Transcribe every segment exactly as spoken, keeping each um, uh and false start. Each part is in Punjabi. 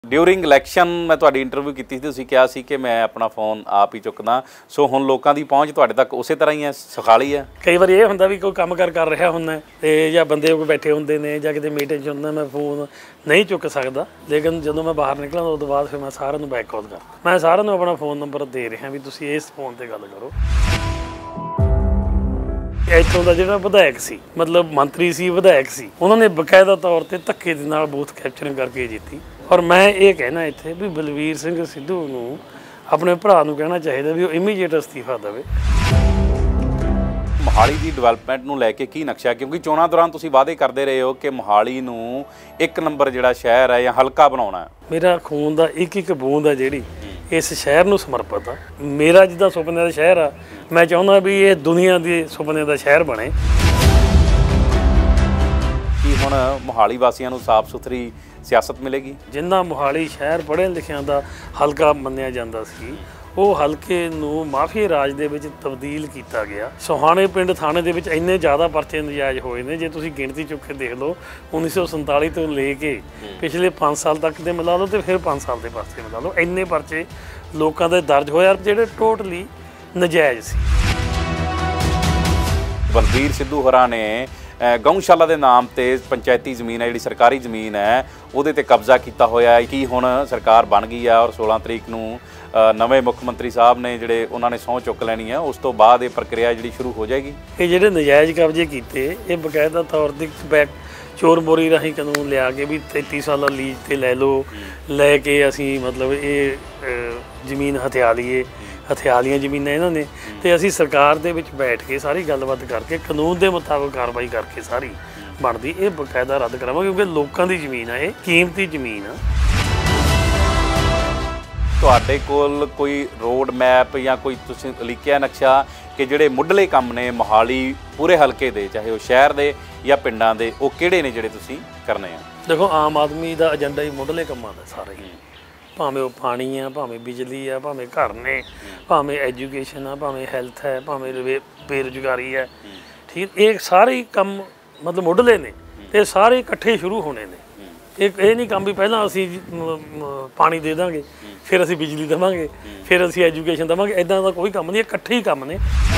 ਡਿਊਰਿੰਗ ਇਲੈਕਸ਼ਨ ਮੈਂ ਤੁਹਾਡੀ ਇੰਟਰਵਿਊ ਕੀਤੀ ਸੀ, ਤੁਸੀਂ ਕਿਹਾ ਸੀ ਕਿ ਮੈਂ ਆਪਣਾ ਫੋਨ ਆਪ ਹੀ ਚੁੱਕਦਾ। ਸੋ ਹੁਣ ਲੋਕਾਂ ਦੀ ਪਹੁੰਚ ਤੁਹਾਡੇ ਤੱਕ ਉਸੇ ਤਰ੍ਹਾਂ ਹੀ ਹੈ, ਸੁਖਾਲੀ ਹੈ। ਕਈ ਵਾਰੀ ਇਹ ਹੁੰਦਾ ਵੀ ਕੋਈ ਕੰਮ ਕਾਰ ਕਰ ਰਿਹਾ ਹੁੰਦਾ ਤੇ ਜਾਂ ਬੰਦੇ ਕੋਈ ਬੈਠੇ ਹੁੰਦੇ ਨੇ ਜਾਂ ਕਿਤੇ ਮੀਟਿੰਗ 'ਚ ਹੁੰਦਾ, ਮੈਂ ਫੋਨ ਨਹੀਂ ਚੁੱਕ ਸਕਦਾ। ਲੇਕਿਨ ਜਦੋਂ ਮੈਂ ਬਾਹਰ ਨਿਕਲਾਂ ਉਸ ਤੋਂ ਬਾਅਦ ਫਿਰ ਮੈਂ ਸਾਰਿਆਂ ਨੂੰ ਬੈਕ ਕਾਲ ਕਰ ਮੈਂ ਸਾਰਿਆਂ ਨੂੰ ਆਪਣਾ ਫੋਨ ਨੰਬਰ ਦੇ ਰਿਹਾ ਵੀ ਤੁਸੀਂ ਇਸ ਫੋਨ 'ਤੇ ਗੱਲ ਕਰੋ। ਇੱਥੋਂ ਦਾ ਜਿਹੜਾ ਵਿਧਾਇਕ ਸੀ, ਮਤਲਬ ਮੰਤਰੀ ਸੀ, ਵਿਧਾਇਕ ਸੀ, ਉਹਨਾਂ ਨੇ ਬਕਾਇਦਾ ਤੌਰ 'ਤੇ ਧੱਕੇ ਦੇ ਨਾਲ ਬੂਥ ਕੈਪਚਰਿੰਗ ਕਰਕੇ ਜਿੱਤੀ। ਔਰ ਮੈਂ ਇਹ ਕਹਿਣਾ ਇੱਥੇ ਵੀ ਬਲਵੀਰ ਸਿੰਘ ਸਿੱਧੂ ਨੂੰ ਆਪਣੇ ਭਰਾ ਨੂੰ ਕਹਿਣਾ ਚਾਹੀਦਾ ਵੀ ਉਹ ਇਮੀਡੀਏਟ ਅਸਤੀਫਾ ਦੇਵੇ। ਮੋਹਾਲੀ ਦੀ ਡਿਵੈਲਪਮੈਂਟ ਨੂੰ ਲੈ ਕੇ ਕੀ ਨਕਸ਼ਾ, ਕਿਉਂਕਿ ਚੋਣਾਂ ਦੌਰਾਨ ਤੁਸੀਂ ਵਾਅਦੇ ਕਰਦੇ ਰਹੇ ਹੋ ਕਿ ਮੋਹਾਲੀ ਨੂੰ ਇੱਕ ਨੰਬਰ ਜਿਹੜਾ ਸ਼ਹਿਰ ਹੈ ਜਾਂ ਹਲਕਾ ਬਣਾਉਣਾ। ਮੇਰਾ ਖੂਨ ਦਾ ਇੱਕ ਇੱਕ ਬੂੰਦ ਆ ਜਿਹੜੀ ਇਸ ਸ਼ਹਿਰ ਨੂੰ ਸਮਰਪਿਤ ਆ। ਮੇਰਾ ਜਿੱਦਾਂ ਸੁਪਨੇ ਦਾ ਸ਼ਹਿਰ ਆ, ਮੈਂ ਚਾਹੁੰਦਾ ਵੀ ਇਹ ਦੁਨੀਆ ਦੇ ਸੁਪਨੇ ਦਾ ਸ਼ਹਿਰ ਬਣੇ। ਕੀ ਹੁਣ ਮੋਹਾਲੀ ਵਾਸੀਆਂ ਨੂੰ ਸਾਫ਼ ਸੁਥਰੀ ਸਿਆਸਤ ਮਿਲੇਗੀ? ਜਿੰਨਾ ਮੋਹਾਲੀ ਸ਼ਹਿਰ ਪੜ੍ਹੇ ਲਿਖਿਆਂ ਦਾ ਹਲਕਾ ਮੰਨਿਆ ਜਾਂਦਾ ਸੀ, ਉਹ ਹਲਕੇ ਨੂੰ ਮਾਫੀਆ ਰਾਜ ਦੇ ਵਿੱਚ ਤਬਦੀਲ ਕੀਤਾ ਗਿਆ। ਸੋਹਾਣੇ ਪਿੰਡ ਥਾਣੇ ਦੇ ਵਿੱਚ ਇੰਨੇ ਜ਼ਿਆਦਾ ਪਰਚੇ ਨਜਾਇਜ਼ ਹੋਏ ਨੇ, ਜੇ ਤੁਸੀਂ ਗਿਣਤੀ ਚੁੱਕ ਕੇ ਦੇਖ ਲਓ ਉੱਨੀ ਸੌ ਸੰਤਾਲੀ ਤੋਂ ਲੈ ਕੇ ਪਿਛਲੇ ਪੰਜ ਸਾਲ ਤੱਕ ਦੇ ਮਿਲਾ ਲਓ ਤੇ ਫਿਰ ਪੰਜ ਸਾਲ ਦੇ ਪਰਚੇ ਮਿਲਾ ਲਓ, ਇੰਨੇ ਪਰਚੇ ਲੋਕਾਂ ਦੇ ਦਰਜ ਹੋਏ ਜਿਹੜੇ ਟੋਟਲੀ ਨਜਾਇਜ਼ ਸੀ। ਬਲਬੀਰ ਸਿੱਧੂ ਹੋਰਾਂ ਨੇ ਗਊਸ਼ਾਲਾ ਦੇ ਨਾਮ ਤੇ ਪੰਚਾਇਤੀ ਜ਼ਮੀਨ ਹੈ, ਜਿਹੜੀ ਸਰਕਾਰੀ ਜ਼ਮੀਨ ਹੈ, ਉਹਦੇ ਤੇ ਕਬਜ਼ਾ ਕੀਤਾ ਹੋਇਆ ਹੈ। ਕੀ ਹੁਣ ਸਰਕਾਰ ਬਣ ਗਈ ਆ ਔਰ ਸੋਲਾਂ ਤਰੀਕ ਨੂੰ ਨਵੇਂ ਮੁੱਖ ਮੰਤਰੀ ਸਾਹਿਬ ਨੇ ਜਿਹੜੇ ਉਹਨਾਂ ਨੇ ਸਹੁੰ ਚੁੱਕ ਲੈਣੀ ਹੈ, ਉਸ ਤੋਂ ਬਾਅਦ ਇਹ ਪ੍ਰਕਿਰਿਆ ਜਿਹੜੀ ਸ਼ੁਰੂ ਹੋ ਜਾਏਗੀ? ਇਹ ਜਿਹੜੇ ਨਜਾਇਜ਼ ਕਬਜ਼ੇ ਕੀਤੇ ਇਹ ਬਕਾਇਦਾ ਤੌਰ 'ਤੇ ਬੈਕ ਚੋਰ ਮੋਰੀ ਰਾਹੀਂ ਕਾਨੂੰਨ ਲਿਆ ਕੇ ਵੀ ਤੇਤੀ ਸਾਲਾ ਲੀਜ਼ 'ਤੇ ਲੈ ਲਓ, ਲੈ ਕੇ ਅਸੀਂ ਮਤਲਬ ਇਹ ਜ਼ਮੀਨ ਹਥਿਆ ਲਈਏ। ਹਥਿਆ ਲਈਆਂ ਜ਼ਮੀਨਾਂ ਇਹਨਾਂ ਨੇ ਤੇ ਅਸੀਂ ਸਰਕਾਰ ਦੇ ਵਿੱਚ ਬੈਠ ਕੇ ਸਾਰੀ ਗੱਲਬਾਤ ਕਰਕੇ ਕਾਨੂੰਨ ਦੇ ਮੁਤਾਬਕ ਕਾਰਵਾਈ ਕਰਕੇ ਸਾਰੀ ਬਣਦੀ ਇਹ ਬਕਾਇਦਾ ਰੱਦ ਕਰਾਵਾਂਗੇ, ਕਿਉਂਕਿ ਲੋਕਾਂ ਦੀ ਜ਼ਮੀਨ ਆ, ਇਹ ਕੀਮਤੀ ਜ਼ਮੀਨ ਆ। ਤੁਹਾਡੇ ਕੋਲ ਕੋਈ ਰੋਡ ਮੈਪ ਜਾਂ ਕੋਈ ਤੁਸੀਂ ਲਿਖਿਆ ਨਕਸ਼ਾ ਕਿ ਜਿਹੜੇ ਮੁੱਢਲੇ ਕੰਮ ਨੇ ਮੋਹਾਲੀ ਪੂਰੇ ਹਲਕੇ ਦੇ, ਚਾਹੇ ਉਹ ਸ਼ਹਿਰ ਦੇ ਜਾਂ ਪਿੰਡਾਂ ਦੇ, ਉਹ ਕਿਹੜੇ ਨੇ ਜਿਹੜੇ ਤੁਸੀਂ ਕਰਨੇ ਆ? ਦੇਖੋ, ਆਮ ਆਦਮੀ ਦਾ ਏਜੰਡਾ ਹੀ ਮੁੱਢਲੇ ਕੰਮਾਂ ਦਾ ਸਾਰੇ ਹੀ, ਭਾਵੇਂ ਉਹ ਪਾਣੀ ਆ, ਭਾਵੇਂ ਬਿਜਲੀ ਆ, ਭਾਵੇਂ ਘਰ ਨੇ, ਭਾਵੇਂ ਐਜੂਕੇਸ਼ਨ ਆ, ਭਾਵੇਂ ਹੈਲਥ ਹੈ, ਭਾਵੇਂ ਬੇਰੁਜ਼ਗਾਰੀ ਹੈ, ਠੀਕ। ਇਹ ਸਾਰੇ ਕੰਮ ਮਤਲਬ ਮੁੱਢਲੇ ਨੇ ਤੇ ਸਾਰੇ ਇਕੱਠੇ ਸ਼ੁਰੂ ਹੋਣੇ ਨੇ। ਇਹ ਇਹ ਨਹੀਂ ਕੰਮ ਵੀ ਪਹਿਲਾਂ ਅਸੀਂ ਪਾਣੀ ਦੇ ਦਾਂਗੇ, ਫਿਰ ਅਸੀਂ ਬਿਜਲੀ ਦੇਵਾਂਗੇ, ਫਿਰ ਅਸੀਂ ਐਜੂਕੇਸ਼ਨ ਦੇਵਾਂਗੇ, ਇੱਦਾਂ ਦਾ ਕੋਈ ਕੰਮ ਨਹੀਂ, ਇਕੱਠੇ ਹੀ ਕੰਮ ਨੇ।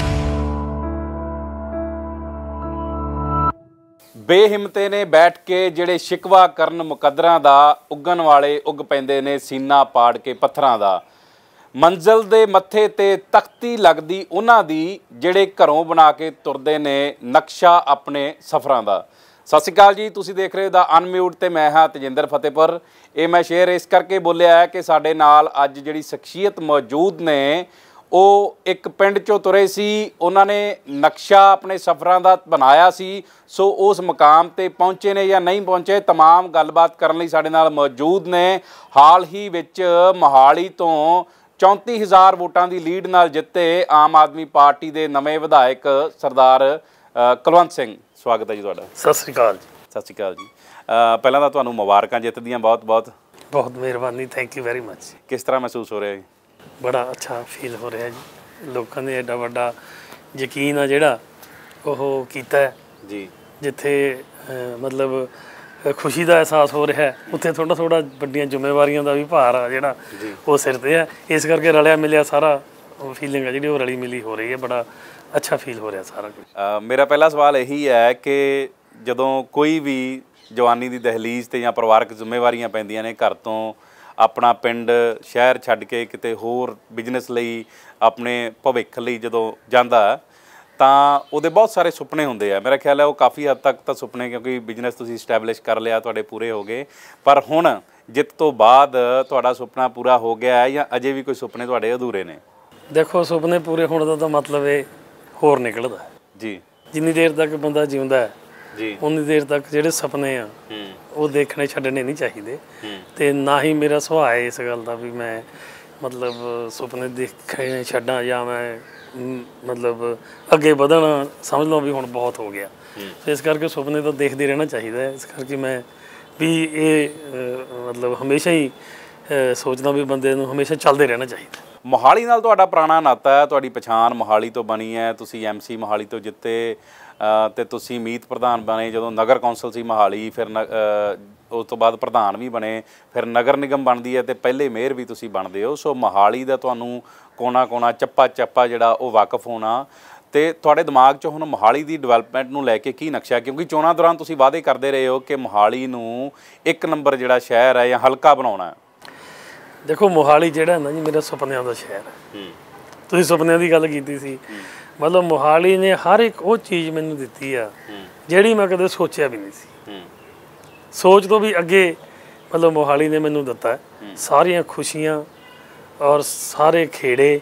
ਬੇਹਿੰਮਤੇ ਨੇ ਬੈਠ ਕੇ ਜਿਹੜੇ ਸ਼ਿਕਵਾ ਕਰਨ ਮੁਕੱਦਰਾਂ ਦਾ, ਉੱਗਣ ਵਾਲੇ ਉੱਗ ਪੈਂਦੇ ਨੇ ਸੀਨਾ ਪਾੜ ਕੇ ਪੱਥਰਾਂ ਦਾ। ਮੰਜ਼ਿਲ ਦੇ ਮੱਥੇ ਤੇ ਤਖਤੀ ਲੱਗਦੀ ਉਹਨਾਂ ਦੀ, ਜਿਹੜੇ ਘਰੋਂ ਬਣਾ ਕੇ ਤੁਰਦੇ ਨੇ ਨਕਸ਼ਾ ਆਪਣੇ ਸਫ਼ਰਾਂ ਦਾ। ਸਤਿ ਸ਼੍ਰੀ ਅਕਾਲ ਜੀ, ਤੁਸੀਂ ਦੇਖ ਰਹੇ ਹੋ ਦਾ ਅਨਮਿਊਟ ਤੇ ਮੈਂ ਹਾਂ ਤੇਜਿੰਦਰ ਫਤਿਹਪੁਰ। ਇਹ ਮੈਂ ਸ਼ੇਅਰ ਇਸ ਕਰਕੇ ਬੋਲਿਆ ਹੈ ਕਿ ਸਾਡੇ ਨਾਲ ਅੱਜ ਜਿਹੜੀ ਸ਼ਖਸੀਅਤ ਮੌਜੂਦ ਨੇ ਉਹ ਇੱਕ ਪਿੰਡ 'ਚੋਂ ਤੁਰੇ ਸੀ, ਉਹਨਾਂ ਨੇ ਨਕਸ਼ਾ ਆਪਣੇ ਸਫ਼ਰਾਂ ਦਾ ਬਣਾਇਆ ਸੀ। ਸੋ ਉਸ ਮੁਕਾਮ 'ਤੇ ਪਹੁੰਚੇ ਨੇ ਜਾਂ ਨਹੀਂ ਪਹੁੰਚੇ, ਤਮਾਮ ਗੱਲਬਾਤ ਕਰਨ ਲਈ ਸਾਡੇ ਨਾਲ ਮੌਜੂਦ ਨੇ। ਹਾਲ ਹੀ ਵਿੱਚ ਮੋਹਾਲੀ ਤੋਂ ਚੌਂਤੀ ਹਜ਼ਾਰ ਵੋਟਾਂ ਦੀ ਲੀਡ ਨਾਲ ਜਿੱਤੇ ਆਮ ਆਦਮੀ ਪਾਰਟੀ ਦੇ ਨਵੇਂ ਵਿਧਾਇਕ ਸਰਦਾਰ ਕੁਲਵੰਤ ਸਿੰਘ। ਸਵਾਗਤ ਹੈ ਜੀ ਤੁਹਾਡਾ। ਸਤਿ ਸ਼੍ਰੀ ਅਕਾਲ ਜੀ। ਸਤਿ ਸ਼੍ਰੀ ਅਕਾਲ ਜੀ। ਪਹਿਲਾਂ ਤਾਂ ਤੁਹਾਨੂੰ ਮੁਬਾਰਕਾਂ ਜਿੱਤ ਦੀਆਂ, ਬਹੁਤ ਬਹੁਤ ਬਹੁਤ ਮਿਹਰਬਾਨੀ, ਥੈਂਕ ਯੂ ਵੈਰੀ ਮੱਚ। ਕਿਸ ਤਰ੍ਹਾਂ ਮਹਿਸੂਸ ਹੋ ਰਿਹਾ ਜੀ? ਬੜਾ ਅੱਛਾ ਫੀਲ ਹੋ ਰਿਹਾ ਜੀ। ਲੋਕਾਂ ਨੇ ਐਡਾ ਵੱਡਾ ਯਕੀਨ ਆ ਜਿਹੜਾ ਉਹ ਕੀਤਾ ਜੀ, ਜਿੱਥੇ ਮਤਲਬ ਖੁਸ਼ੀ ਦਾ ਅਹਿਸਾਸ ਹੋ ਰਿਹਾ, ਉੱਥੇ ਥੋੜ੍ਹਾ ਥੋੜ੍ਹਾ ਵੱਡੀਆਂ ਜ਼ਿੰਮੇਵਾਰੀਆਂ ਦਾ ਵੀ ਭਾਰ ਆ ਜਿਹੜਾ ਉਹ ਸਿਰ 'ਤੇ ਹੈ। ਇਸ ਕਰਕੇ ਰਲਿਆ ਮਿਲਿਆ ਸਾਰਾ ਫੀਲਿੰਗ ਆ ਜਿਹੜੀ ਉਹ ਰਲੀ ਮਿਲੀ ਹੋ ਰਹੀ ਹੈ। ਬੜਾ ਅੱਛਾ ਫੀਲ ਹੋ ਰਿਹਾ ਸਾਰਾ ਕੁਝ। ਮੇਰਾ ਪਹਿਲਾ ਸਵਾਲ ਇਹੀ ਹੈ ਕਿ ਜਦੋਂ ਕੋਈ ਵੀ ਜਵਾਨੀ ਦੀ ਦਹਲੀਜ਼ 'ਤੇ ਜਾਂ ਪਰਿਵਾਰਕ ਜ਼ਿੰਮੇਵਾਰੀਆਂ ਪੈਂਦੀਆਂ ਨੇ, ਘਰ ਤੋਂ ਆਪਣਾ ਪਿੰਡ ਸ਼ਹਿਰ ਛੱਡ ਕੇ ਕਿਤੇ ਹੋਰ ਬਿਜ਼ਨਸ ਲਈ, ਆਪਣੇ ਭਵਿੱਖ ਲਈ ਜਦੋਂ ਜਾਂਦਾ ਤਾਂ ਉਹਦੇ ਬਹੁਤ ਸਾਰੇ ਸੁਪਨੇ ਹੁੰਦੇ ਆ। ਮੇਰਾ ਖਿਆਲ ਹੈ ਉਹ ਕਾਫੀ ਹੱਦ ਤੱਕ ਤਾਂ ਸੁਪਨੇ, ਕਿਉਂਕਿ ਬਿਜ਼ਨਸ ਤੁਸੀਂ ਸਟੈਬਲਿਸ਼ ਕਰ ਲਿਆ, ਤੁਹਾਡੇ ਪੂਰੇ ਹੋ ਗਏ, ਪਰ ਹੁਣ ਜਿੱਤ ਤੋਂ ਬਾਅਦ ਤੁਹਾਡਾ ਸੁਪਨਾ ਪੂਰਾ ਹੋ ਗਿਆ ਹੈ ਜਾਂ ਅਜੇ ਵੀ ਕੋਈ ਸੁਪਨੇ ਤੁਹਾਡੇ ਅਧੂਰੇ ਨੇ? ਦੇਖੋ, ਸੁਪਨੇ ਪੂਰੇ ਹੋਣ ਦਾ ਤਾਂ ਮਤਲਬ ਇਹ ਹੋਰ ਨਿਕਲਦਾ ਜੀ। ਜਿੰਨੀ ਦੇਰ ਤੱਕ ਬੰਦਾ ਜਿਉਂਦਾ ਹੈ ਜੀ, ਉਨੀ ਦੇਰ ਤੱਕ ਜਿਹੜੇ ਸੁਪਨੇ ਆ ਉਹ ਦੇਖਣੇ ਛੱਡਣੇ ਨਹੀਂ ਚਾਹੀਦੇ। ਤੇ ਨਾ ਹੀ ਮੇਰਾ ਸੁਭਾਅ ਹੈ ਇਸ ਗੱਲ ਦਾ ਵੀ ਮੈਂ ਮਤਲਬ ਸੁਪਨੇ ਦੇਖਣੇ ਛੱਡਾਂ ਜਾਂ ਮੈਂ ਮਤਲਬ ਅੱਗੇ ਵਧਣਾ ਸਮਝ ਲਓ ਵੀ ਹੁਣ ਬਹੁਤ ਹੋ ਗਿਆ। ਇਸ ਕਰਕੇ ਸੁਪਨੇ ਤਾਂ ਦੇਖਦੇ ਰਹਿਣਾ ਚਾਹੀਦਾ ਹੈ। ਇਸ ਕਰਕੇ ਮੈਂ ਵੀ ਇਹ ਮਤਲਬ ਹਮੇਸ਼ਾ ਹੀ ਸੋਚਦਾ ਵੀ ਬੰਦੇ ਨੂੰ ਹਮੇਸ਼ਾ ਚੱਲਦੇ ਰਹਿਣਾ ਚਾਹੀਦਾ। ਮੋਹਾਲੀ ਨਾਲ ਤੁਹਾਡਾ ਪੁਰਾਣਾ ਨਾਤਾ ਹੈ, ਤੁਹਾਡੀ ਪਛਾਣ ਮੋਹਾਲੀ ਤੋਂ ਬਣੀ ਹੈ, ਤੁਸੀਂ ਐਮ ਸੀ ਮੋਹਾਲੀ ਤੋਂ ਜਿੱਤੇ, ਤੇ ਤੁਸੀਂ ਮੀਤ ਪ੍ਰਧਾਨ ਬਣੇ ਜਦੋਂ ਨਗਰ ਕੌਂਸਲ ਸੀ ਮੋਹਾਲੀ, ਫਿਰ ਉਸ ਤੋਂ ਬਾਅਦ ਪ੍ਰਧਾਨ ਵੀ ਬਣੇ, ਫਿਰ ਨਗਰ ਨਿਗਮ ਬਣਦੀ ਹੈ ਤੇ ਪਹਿਲੇ ਮੇਅਰ ਵੀ ਤੁਸੀਂ ਬਣਦੇ ਹੋ। ਸੋ ਮੋਹਾਲੀ ਦਾ ਤੁਹਾਨੂੰ ਕੋਨਾ ਕੋਨਾ ਚੱਪਾ ਚੱਪਾ ਜਿਹੜਾ ਉਹ ਵਾਕਫ ਹੋਣਾ, ਤੇ ਤੁਹਾਡੇ ਦਿਮਾਗ 'ਚ ਹੁਣ ਮੋਹਾਲੀ ਦੀ ਡਿਵੈਲਪਮੈਂਟ ਨੂੰ ਲੈ ਕੇ ਕੀ ਨਕਸ਼ਾ? ਕਿਉਂਕਿ ਚੋਣਾਂ ਦੌਰਾਨ ਤੁਸੀਂ ਵਾਅਦੇ ਕਰਦੇ ਰਹੇ ਹੋ ਕਿ ਮੋਹਾਲੀ ਨੂੰ ਇੱਕ ਨੰਬਰ ਜਿਹੜਾ ਸ਼ਹਿਰ ਹੈ ਜਾਂ ਹਲਕਾ ਬਣਾਉਣਾ ਹੈ। ਦੇਖੋ ਮੋਹਾਲੀ ਜਿਹੜਾ ਨਾ ਜੀ ਮੇਰਾ ਸੁਪਨਿਆਂ ਦਾ ਸ਼ਹਿਰ ਹੈ। ਤੁਸੀਂ ਸੁਪਨਿਆਂ ਦੀ ਗੱਲ ਕੀਤੀ ਸੀ, ਮਤਲਬ ਮੋਹਾਲੀ ਨੇ ਹਰ ਇੱਕ ਉਹ ਚੀਜ਼ ਮੈਨੂੰ ਦਿੱਤੀ ਆ ਜਿਹੜੀ ਮੈਂ ਕਦੇ ਸੋਚਿਆ ਵੀ ਨਹੀਂ ਸੀ। ਸੋਚ ਤੋਂ ਵੀ ਅੱਗੇ ਮਤਲਬ ਮੋਹਾਲੀ ਨੇ ਮੈਨੂੰ ਦਿੱਤਾ ਸਾਰੀਆਂ ਖੁਸ਼ੀਆਂ ਔਰ ਸਾਰੇ ਖੇੜੇ,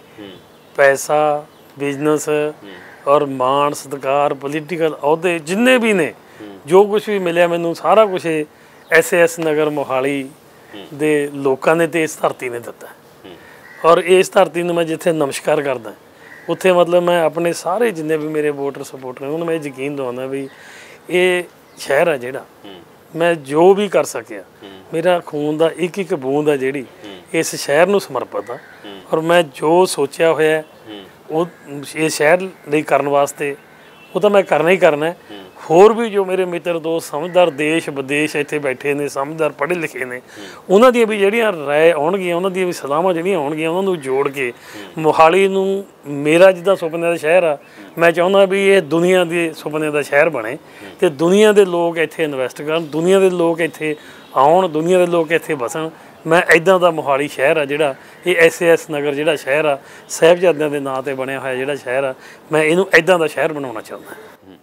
ਪੈਸਾ, ਬਿਜ਼ਨਸ ਔਰ ਮਾਣ ਸਤਿਕਾਰ, ਪੋਲੀਟੀਕਲ ਅਹੁਦੇ ਜਿੰਨੇ ਵੀ ਨੇ, ਜੋ ਕੁਛ ਵੀ ਮਿਲਿਆ ਮੈਨੂੰ ਸਾਰਾ ਕੁਛ S A S Nagar Mohali ਦੇ ਲੋਕਾਂ ਨੇ ਤੇ ਇਸ ਧਰਤੀ ਨੇ ਦਿੱਤਾ। ਔਰ ਇਸ ਧਰਤੀ ਨੂੰ ਮੈਂ ਜਿੱਥੇ ਨਮਸਕਾਰ ਕਰਦਾ ਉੱਥੇ ਮਤਲਬ ਮੈਂ ਆਪਣੇ ਸਾਰੇ ਜਿੰਨੇ ਵੀ ਮੇਰੇ ਵੋਟਰ ਸਪੋਰਟਰ ਨੇ ਉਹਨੂੰ ਮੈਂ ਯਕੀਨ ਦਿਵਾਉਂਦਾ ਵੀ ਇਹ ਸ਼ਹਿਰ ਆ ਜਿਹੜਾ ਮੈਂ ਜੋ ਵੀ ਕਰ ਸਕਿਆ, ਮੇਰਾ ਖੂਨ ਦਾ ਇੱਕ ਇੱਕ ਬੂੰਦ ਆ ਜਿਹੜੀ ਇਸ ਸ਼ਹਿਰ ਨੂੰ ਸਮਰਪਿਤ ਆ। ਔਰ ਮੈਂ ਜੋ ਸੋਚਿਆ ਹੋਇਆ ਉਹ ਇਹ ਸ਼ਹਿਰ ਲਈ ਕਰਨ ਵਾਸਤੇ ਉਹ ਤਾਂ ਮੈਂ ਕਰਨਾ ਹੀ ਕਰਨਾ। ਹੋਰ ਵੀ ਜੋ ਮੇਰੇ ਮਿੱਤਰ ਦੋਸਤ ਸਮਝਦਾਰ ਦੇਸ਼ ਵਿਦੇਸ਼ ਇੱਥੇ ਬੈਠੇ ਨੇ, ਸਮਝਦਾਰ ਪੜ੍ਹੇ ਲਿਖੇ ਨੇ, ਉਹਨਾਂ ਦੀਆਂ ਵੀ ਜਿਹੜੀਆਂ ਰਾਏ ਆਉਣਗੀਆਂ, ਉਹਨਾਂ ਦੀਆਂ ਵੀ ਸਲਾਹਾਂ ਜਿਹੜੀਆਂ ਆਉਣਗੀਆਂ, ਉਹਨਾਂ ਨੂੰ ਜੋੜ ਕੇ ਮੋਹਾਲੀ ਨੂੰ ਮੇਰਾ ਜਿੱਦਾਂ ਸੁਪਨਿਆਂ ਦਾ ਸ਼ਹਿਰ ਆ, ਮੈਂ ਚਾਹੁੰਦਾ ਵੀ ਇਹ ਦੁਨੀਆ ਦੇ ਸੁਪਨਿਆਂ ਦਾ ਸ਼ਹਿਰ ਬਣੇ ਅਤੇ ਦੁਨੀਆ ਦੇ ਲੋਕ ਇੱਥੇ ਇਨਵੈਸਟ ਕਰਨ, ਦੁਨੀਆ ਦੇ ਲੋਕ ਇੱਥੇ ਆਉਣ, ਦੁਨੀਆ ਦੇ ਲੋਕ ਇੱਥੇ ਵਸਣ। ਮੈਂ ਇੱਦਾਂ ਦਾ ਮੋਹਾਲੀ ਸ਼ਹਿਰ ਆ ਜਿਹੜਾ ਇਹ ਐਸ ਏ ਐਸ ਨਗਰ ਜਿਹੜਾ ਸ਼ਹਿਰ ਆ, ਸਾਹਿਬਜ਼ਾਦਿਆਂ ਦੇ ਨਾਂ 'ਤੇ ਬਣਿਆ ਹੋਇਆ ਜਿਹੜਾ ਸ਼ਹਿਰ ਆ, ਮੈਂ ਇਹਨੂੰ ਇੱਦਾਂ ਦਾ ਸ਼ਹਿਰ ਬਣਾਉਣਾ ਚਾਹੁੰਦਾ।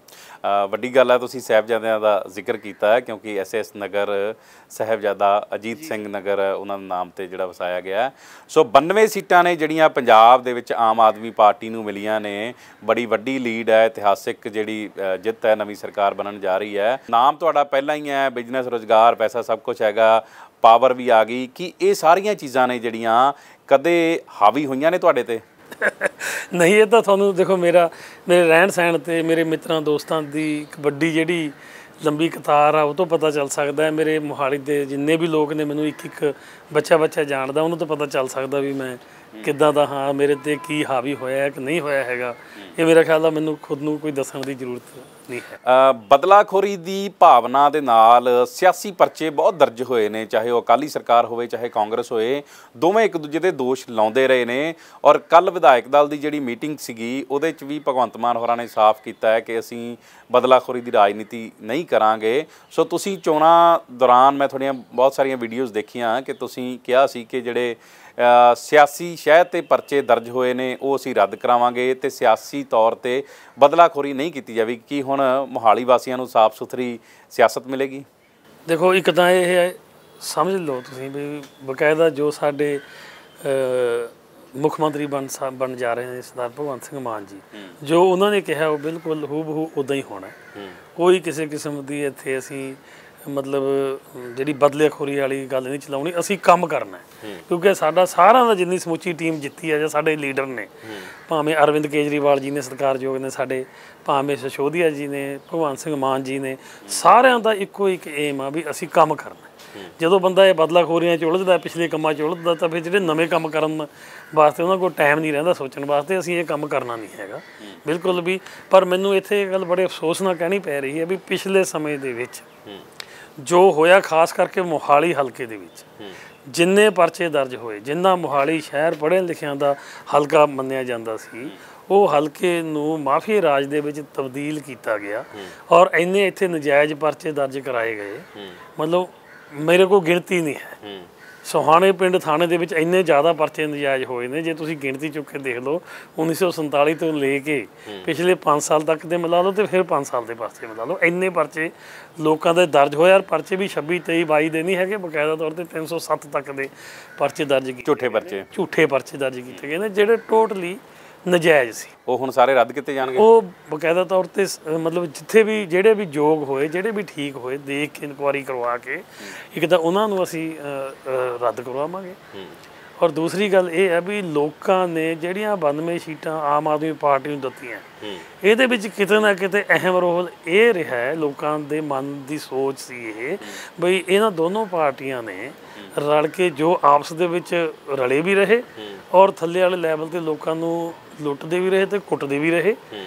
ਵੱਡੀ ਗੱਲ ਹੈ ਤੁਸੀਂ ਸਾਹਿਬਜ਼ਾਦਿਆਂ ਦਾ ਜ਼ਿਕਰ ਕੀਤਾ ਹੈ, ਕਿਉਂਕਿ S A S Nagar Sahibzada Ajit Singh Nagar ਉਹਨਾਂ ਦੇ ਨਾਮ 'ਤੇ ਜਿਹੜਾ ਵਸਾਇਆ ਗਿਆ। ਸੋ ਬਾਨਵੇਂ ਸੀਟਾਂ ਨੇ ਜਿਹੜੀਆਂ ਪੰਜਾਬ ਦੇ ਵਿੱਚ ਆਮ ਆਦਮੀ ਪਾਰਟੀ ਨੂੰ ਮਿਲੀਆਂ ਨੇ, ਬੜੀ ਵੱਡੀ ਲੀਡ ਹੈ, ਇਤਿਹਾਸਿਕ ਜਿਹੜੀ ਜਿੱਤ ਹੈ, ਨਵੀਂ ਸਰਕਾਰ ਬਣਨ ਜਾ ਰਹੀ ਹੈ। ਨਾਮ ਤੁਹਾਡਾ ਪਹਿਲਾਂ ਹੀ ਹੈ, ਬਿਜ਼ਨਸ, ਰੁਜ਼ਗਾਰ, ਪੈਸਾ ਸਭ ਕੁਛ ਹੈਗਾ, ਪਾਵਰ ਵੀ ਆ ਗਈ। ਕਿ ਇਹ ਸਾਰੀਆਂ ਚੀਜ਼ਾਂ ਨੇ ਜਿਹੜੀਆਂ ਕਦੇ ਹਾਵੀ ਹੋਈਆਂ ਨੇ ਤੁਹਾਡੇ 'ਤੇ? ਨਹੀਂ, ਇਹ ਤਾਂ ਤੁਹਾਨੂੰ ਦੇਖੋ ਮੇਰਾ ਮੇਰੇ ਰਹਿਣ ਸਹਿਣ 'ਤੇ ਮੇਰੇ ਮਿੱਤਰਾਂ ਦੋਸਤਾਂ ਦੀ ਇੱਕ ਵੱਡੀ ਜਿਹੜੀ ਲੰਬੀ ਕਤਾਰ ਆ ਉਹ ਤੋਂ ਪਤਾ ਚੱਲ ਸਕਦਾ। ਮੇਰੇ ਮੋਹਾਲੀ ਦੇ ਜਿੰਨੇ ਵੀ ਲੋਕ ਨੇ ਮੈਨੂੰ ਇੱਕ ਇੱਕ ਬੱਚਾ ਬੱਚਾ ਜਾਣਦਾ, ਉਹਨੂੰ ਤਾਂ ਪਤਾ ਚੱਲ ਸਕਦਾ ਵੀ ਮੈਂ ਕਿੱਦਾਂ ਦਾ ਹਾਂ, ਮੇਰੇ 'ਤੇ ਕੀ ਹਾਵੀ ਹੋਇਆ ਕਿ ਨਹੀਂ ਹੋਇਆ ਹੈਗਾ। ਇਹ ਮੇਰਾ ਖਿਆਲ ਆ ਮੈਨੂੰ ਖੁਦ ਨੂੰ ਕੋਈ ਦੱਸਣ ਦੀ ਜ਼ਰੂਰਤ ਨਹੀਂ ਹੈ। ਬਦਲਾਖੋਰੀ ਦੀ ਭਾਵਨਾ ਦੇ ਨਾਲ ਸਿਆਸੀ ਪਰਚੇ ਬਹੁਤ ਦਰਜ ਹੋਏ ਨੇ, ਚਾਹੇ ਉਹ ਅਕਾਲੀ ਸਰਕਾਰ ਹੋਵੇ ਚਾਹੇ ਕਾਂਗਰਸ ਹੋਏ, ਦੋਵੇਂ ਇੱਕ ਦੂਜੇ ਦੇ ਦੋਸ਼ ਲਾਉਂਦੇ ਰਹੇ ਨੇ। ਔਰ ਕੱਲ੍ਹ ਵਿਧਾਇਕ ਦਲ ਦੀ ਜਿਹੜੀ ਮੀਟਿੰਗ ਸੀਗੀ ਉਹਦੇ 'ਚ ਵੀ ਭਗਵੰਤ ਮਾਨ ਹੋਰਾਂ ਨੇ ਸਾਫ਼ ਕੀਤਾ ਹੈ ਕਿ ਅਸੀਂ ਬਦਲਾਖੋਰੀ ਦੀ ਰਾਜਨੀਤੀ ਨਹੀਂ ਕਰਾਂਗੇ। ਸੋ ਤੁਸੀਂ ਚੋਣਾਂ ਦੌਰਾਨ ਮੈਂ ਤੁਹਾਡੀਆਂ ਬਹੁਤ ਸਾਰੀਆਂ ਵੀਡੀਓਜ਼ ਦੇਖੀਆਂ ਕਿ ਤੁਸੀਂ ਕਿਹਾ ਸੀ ਕਿ ਜਿਹੜੇ ਸਿਆਸੀ ਸ਼ਹਿਦ 'ਤੇ ਪਰਚੇ ਦਰਜ ਹੋਏ ਨੇ ਉਹ ਅਸੀਂ ਰੱਦ ਕਰਾਵਾਂਗੇ ਅਤੇ ਸਿਆਸੀ ਤੌਰ 'ਤੇ ਬਦਲਾਖੋਰੀ ਨਹੀਂ ਕੀਤੀ ਜਾਵੇਗੀ। ਕੀ ਹੁਣ ਮੋਹਾਲੀ ਵਾਸੀਆਂ ਨੂੰ ਸਾਫ਼ ਸੁਥਰੀ ਸਿਆਸਤ ਮਿਲੇਗੀ? ਦੇਖੋ, ਇੱਕ ਤਾਂ ਇਹ ਸਮਝ ਲਓ ਤੁਸੀਂ ਵੀ ਬਕਾਇਦਾ ਜੋ ਸਾਡੇ ਮੁੱਖ ਮੰਤਰੀ ਬਣ ਸਾ ਬਣ ਜਾ ਰਹੇ ਨੇ ਸਰਦਾਰ ਭਗਵੰਤ ਸਿੰਘ ਮਾਨ ਜੀ, ਜੋ ਉਹਨਾਂ ਨੇ ਕਿਹਾ ਉਹ ਬਿਲਕੁਲ ਹੂ ਬਹੂ ਉੱਦਾਂ ਹੀ ਹੋਣਾ। ਕੋਈ ਕਿਸੇ ਕਿਸਮ ਦੀ ਇੱਥੇ ਅਸੀਂ ਮਤਲਬ ਜਿਹੜੀ ਬਦਲੇਖੋਰੀ ਵਾਲੀ ਗੱਲ ਨਹੀਂ ਚਲਾਉਣੀ, ਅਸੀਂ ਕੰਮ ਕਰਨਾ। ਕਿਉਂਕਿ ਸਾਡਾ ਸਾਰਿਆਂ ਦਾ ਜਿੰਨੀ ਸਮੁੱਚੀ ਟੀਮ ਜਿੱਤੀ ਹੈ ਜਾਂ ਸਾਡੇ ਲੀਡਰ ਨੇ, ਭਾਵੇਂ ਅਰਵਿੰਦ ਕੇਜਰੀਵਾਲ ਜੀ ਨੇ ਸਤਿਕਾਰਯੋਗ ਨੇ ਸਾਡੇ, ਭਾਵੇਂ ਸਿਸੋਦੀਆ ਜੀ ਨੇ, ਭਗਵੰਤ ਸਿੰਘ ਮਾਨ ਜੀ ਨੇ, ਸਾਰਿਆਂ ਦਾ ਇੱਕੋ ਇੱਕ ਏਮ ਆ ਵੀ ਅਸੀਂ ਕੰਮ ਕਰਨਾ। ਜਦੋਂ ਬੰਦਾ ਇਹ ਬਦਲਾਖੋਰੀਆਂ 'ਚ ਉਲਝਦਾ, ਪਿਛਲੇ ਕੰਮਾਂ 'ਚ ਉਲਝਦਾ, ਤਾਂ ਫਿਰ ਜਿਹੜੇ ਨਵੇਂ ਕੰਮ ਕਰਨ ਵਾਸਤੇ ਉਹਨਾਂ ਕੋਲ ਟਾਈਮ ਨਹੀਂ ਰਹਿੰਦਾ ਸੋਚਣ ਵਾਸਤੇ ਅਸੀਂ ਇਹ ਕੰਮ ਕਰਨਾ ਨਹੀਂ ਹੈਗਾ ਬਿਲਕੁਲ ਵੀ। ਪਰ ਮੈਨੂੰ ਇੱਥੇ ਇਹ ਗੱਲ ਬੜੇ ਅਫਸੋਸ ਨਾਲ ਕਹਿਣੀ ਪੈ ਰਹੀ ਹੈ ਵੀ ਪਿਛਲੇ ਸਮੇਂ ਦੇ ਵਿੱਚ ਜੋ ਹੋਇਆ, ਖਾਸ ਕਰਕੇ ਮੋਹਾਲੀ ਹਲਕੇ ਦੇ ਵਿੱਚ ਜਿੰਨੇ ਪਰਚੇ ਦਰਜ ਹੋਏ, ਜਿੰਨਾ ਮੋਹਾਲੀ ਸ਼ਹਿਰ ਪੜ੍ਹਿਆਂ ਲਿਖਿਆਂ ਦਾ ਹਲਕਾ ਮੰਨਿਆ ਜਾਂਦਾ ਸੀ, ਉਹ ਹਲਕੇ ਨੂੰ ਮਾਫੀਆ ਰਾਜ ਦੇ ਵਿੱਚ ਤਬਦੀਲ ਕੀਤਾ ਗਿਆ। ਔਰ ਇੰਨੇ ਇੱਥੇ ਨਜਾਇਜ਼ ਪਰਚੇ ਦਰਜ ਕਰਾਏ ਗਏ, ਮਤਲਬ ਮੇਰੇ ਕੋਲ ਗਿਣਤੀ ਨਹੀਂ ਹੈ। ਸੋਹਾਣੇ ਪਿੰਡ ਥਾਣੇ ਦੇ ਵਿੱਚ ਇੰਨੇ ਜ਼ਿਆਦਾ ਪਰਚੇ ਨਜਾਇਜ਼ ਹੋਏ ਨੇ, ਜੇ ਤੁਸੀਂ ਗਿਣਤੀ ਚੁੱਕ ਕੇ ਦੇਖ ਲਓ ਉੱਨੀ ਸੌ ਸੰਤਾਲੀ ਤੋਂ ਲੈ ਕੇ ਪਿਛਲੇ ਪੰਜ ਸਾਲ ਤੱਕ ਦੇ ਮਿਲਾ ਲਓ ਅਤੇ ਫਿਰ ਪੰਜ ਸਾਲ ਦੇ ਪਰਚੇ ਮਿਲਾ ਲਓ, ਇੰਨੇ ਪਰਚੇ ਲੋਕਾਂ ਦੇ ਦਰਜ ਹੋਏ। ਯਾਰ ਪਰਚੇ ਵੀ ਛੱਬੀ ਤੇਈ ਬਾਈ ਦੇ ਨਹੀਂ ਹੈਗੇ, ਬਕਾਇਦਾ ਤੌਰ 'ਤੇ ਤਿੰਨ ਸੌ ਸੱਤ ਤੱਕ ਦੇ ਪਰਚੇ ਦਰਜ ਕੀਤੇ, ਝੂਠੇ ਪਰਚੇ ਝੂਠੇ ਪਰਚੇ ਦਰਜ ਕੀਤੇ ਗਏ ਨੇ ਜਿਹੜੇ ਟੋਟਲੀ ਨਜਾਇਜ਼ ਸੀ। ਉਹ ਹੁਣ ਸਾਰੇ ਰੱਦ ਕੀਤੇ ਜਾਣਗੇ। ਉਹ ਬਕਾਇਦਾ ਤੌਰ 'ਤੇ ਮਤਲਬ ਜਿੱਥੇ ਵੀ ਜਿਹੜੇ ਵੀ ਯੋਗ ਹੋਏ, ਜਿਹੜੇ ਵੀ ਠੀਕ ਹੋਏ, ਦੇਖ ਕੇ ਇਨਕੁਆਇਰੀ ਕਰਵਾ ਕੇ ਇੱਕ ਤਾਂ ਉਹਨਾਂ ਨੂੰ ਅਸੀਂ ਰੱਦ ਕਰਵਾਵਾਂਗੇ। ਔਰ ਦੂਸਰੀ ਗੱਲ ਇਹ ਹੈ ਵੀ ਲੋਕਾਂ ਨੇ ਜਿਹੜੀਆਂ ਬਾਨਵੇਂ ਸੀਟਾਂ ਆਮ ਆਦਮੀ ਪਾਰਟੀ ਨੂੰ ਦਿੱਤੀਆਂ, ਇਹਦੇ ਵਿੱਚ ਕਿਤੇ ਨਾ ਕਿਤੇ ਅਹਿਮ ਰੋਲ ਇਹ ਰਿਹਾ ਹੈ, ਲੋਕਾਂ ਦੇ ਮਨ ਦੀ ਸੋਚ ਸੀ ਇਹ ਬਈ ਇਹਨਾਂ ਦੋਨੋਂ ਪਾਰਟੀਆਂ ਨੇ ਰਲ ਕੇ ਜੋ ਆਪਸ ਦੇ ਵਿੱਚ ਰਲੇ ਵੀ ਰਹੇ ਔਰ ਥੱਲੇ ਵਾਲੇ ਲੈਵਲ 'ਤੇ ਲੋਕਾਂ ਨੂੰ ਲੁੱਟਦੇ ਵੀ ਰਹੇ ਅਤੇ ਕੁੱਟਦੇ ਵੀ ਰਹੇ।